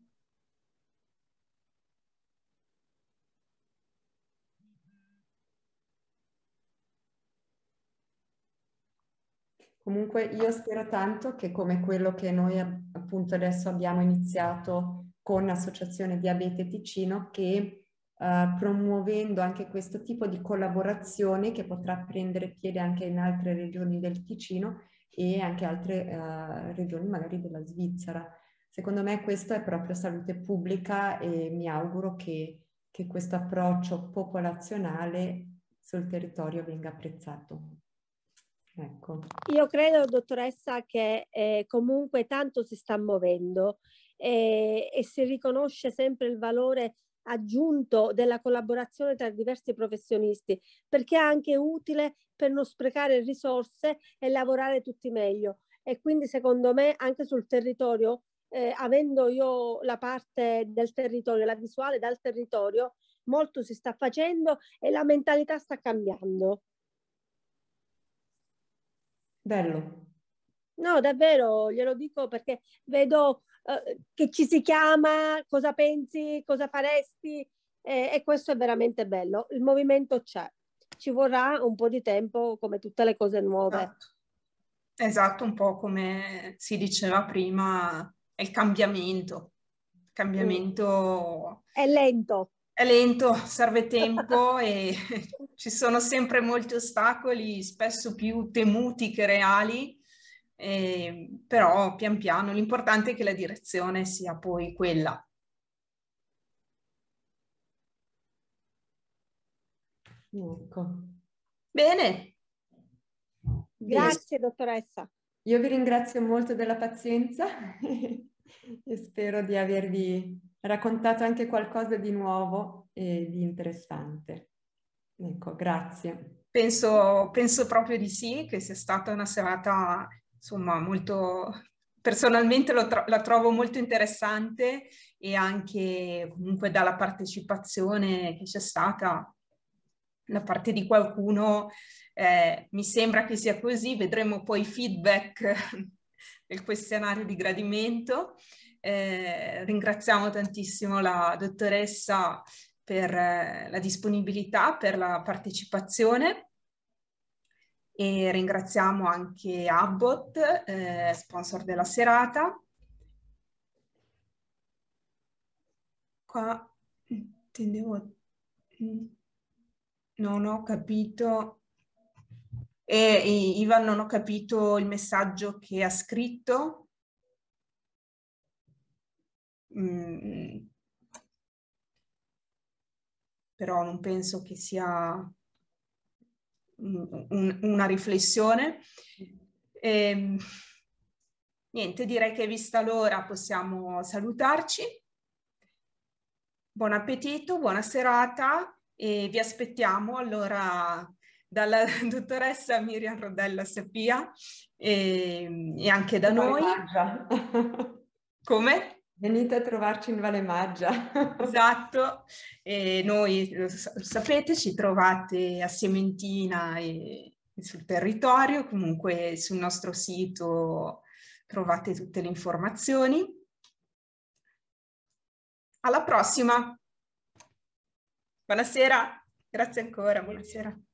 Comunque io spero tanto che, come quello che noi appunto adesso abbiamo iniziato con l'Associazione Diabete Ticino, che uh, promuovendo anche questo tipo di collaborazione che potrà prendere piede anche in altre regioni del Ticino e anche altre uh, regioni magari della Svizzera. Secondo me questo è proprio salute pubblica e mi auguro che, che questo approccio popolazionale sul territorio venga apprezzato. Ecco. Io credo, dottoressa, che eh, comunque tanto si sta muovendo eh, e si riconosce sempre il valore aggiunto della collaborazione tra diversi professionisti, perché è anche utile per non sprecare risorse e lavorare tutti meglio. E quindi secondo me anche sul territorio, eh, avendo io la parte del territorio, la visuale dal territorio, molto si sta facendo e la mentalità sta cambiando. Bello. No, davvero, glielo dico perché vedo eh, che ci si chiama, cosa pensi, cosa faresti, eh, e questo è veramente bello. Il movimento c'è, ci vorrà un po' di tempo come tutte le cose nuove. Esatto. Esatto, un po' come si diceva prima, è il cambiamento. Il cambiamento È lento. È lento, serve tempo e ci sono sempre molti ostacoli, spesso più temuti che reali, eh, però pian piano l'importante è che la direzione sia poi quella. Ecco. Bene. Grazie, dottoressa. Io vi ringrazio molto della pazienza e spero di avervi raccontato anche qualcosa di nuovo e di interessante. Ecco, grazie. Penso, penso proprio di sì, che sia stata una serata, insomma, molto... Personalmente lo tro- la trovo molto interessante e anche comunque dalla partecipazione che c'è stata da parte di qualcuno, eh, mi sembra che sia così, vedremo poi i feedback del questionario di gradimento. Eh, ringraziamo tantissimo la dottoressa per eh, la disponibilità, per la partecipazione e ringraziamo anche Abbott, eh, sponsor della serata. Qua intendevo... Non ho capito. E Ivan, non ho capito il messaggio che ha scritto. Mm. Però non penso che sia un, una riflessione. E, niente, direi che vista l'ora possiamo salutarci. Buon appetito, buona serata e vi aspettiamo allora dalla dottoressa Miriam Rodella Sapia e, e anche da noi. Maggia. Come? Venite a trovarci in Valle Maggia. Esatto, e noi lo, lo sapete, ci trovate a Sementina e, e sul territorio, comunque sul nostro sito trovate tutte le informazioni. Alla prossima! Buonasera, grazie ancora, buonasera.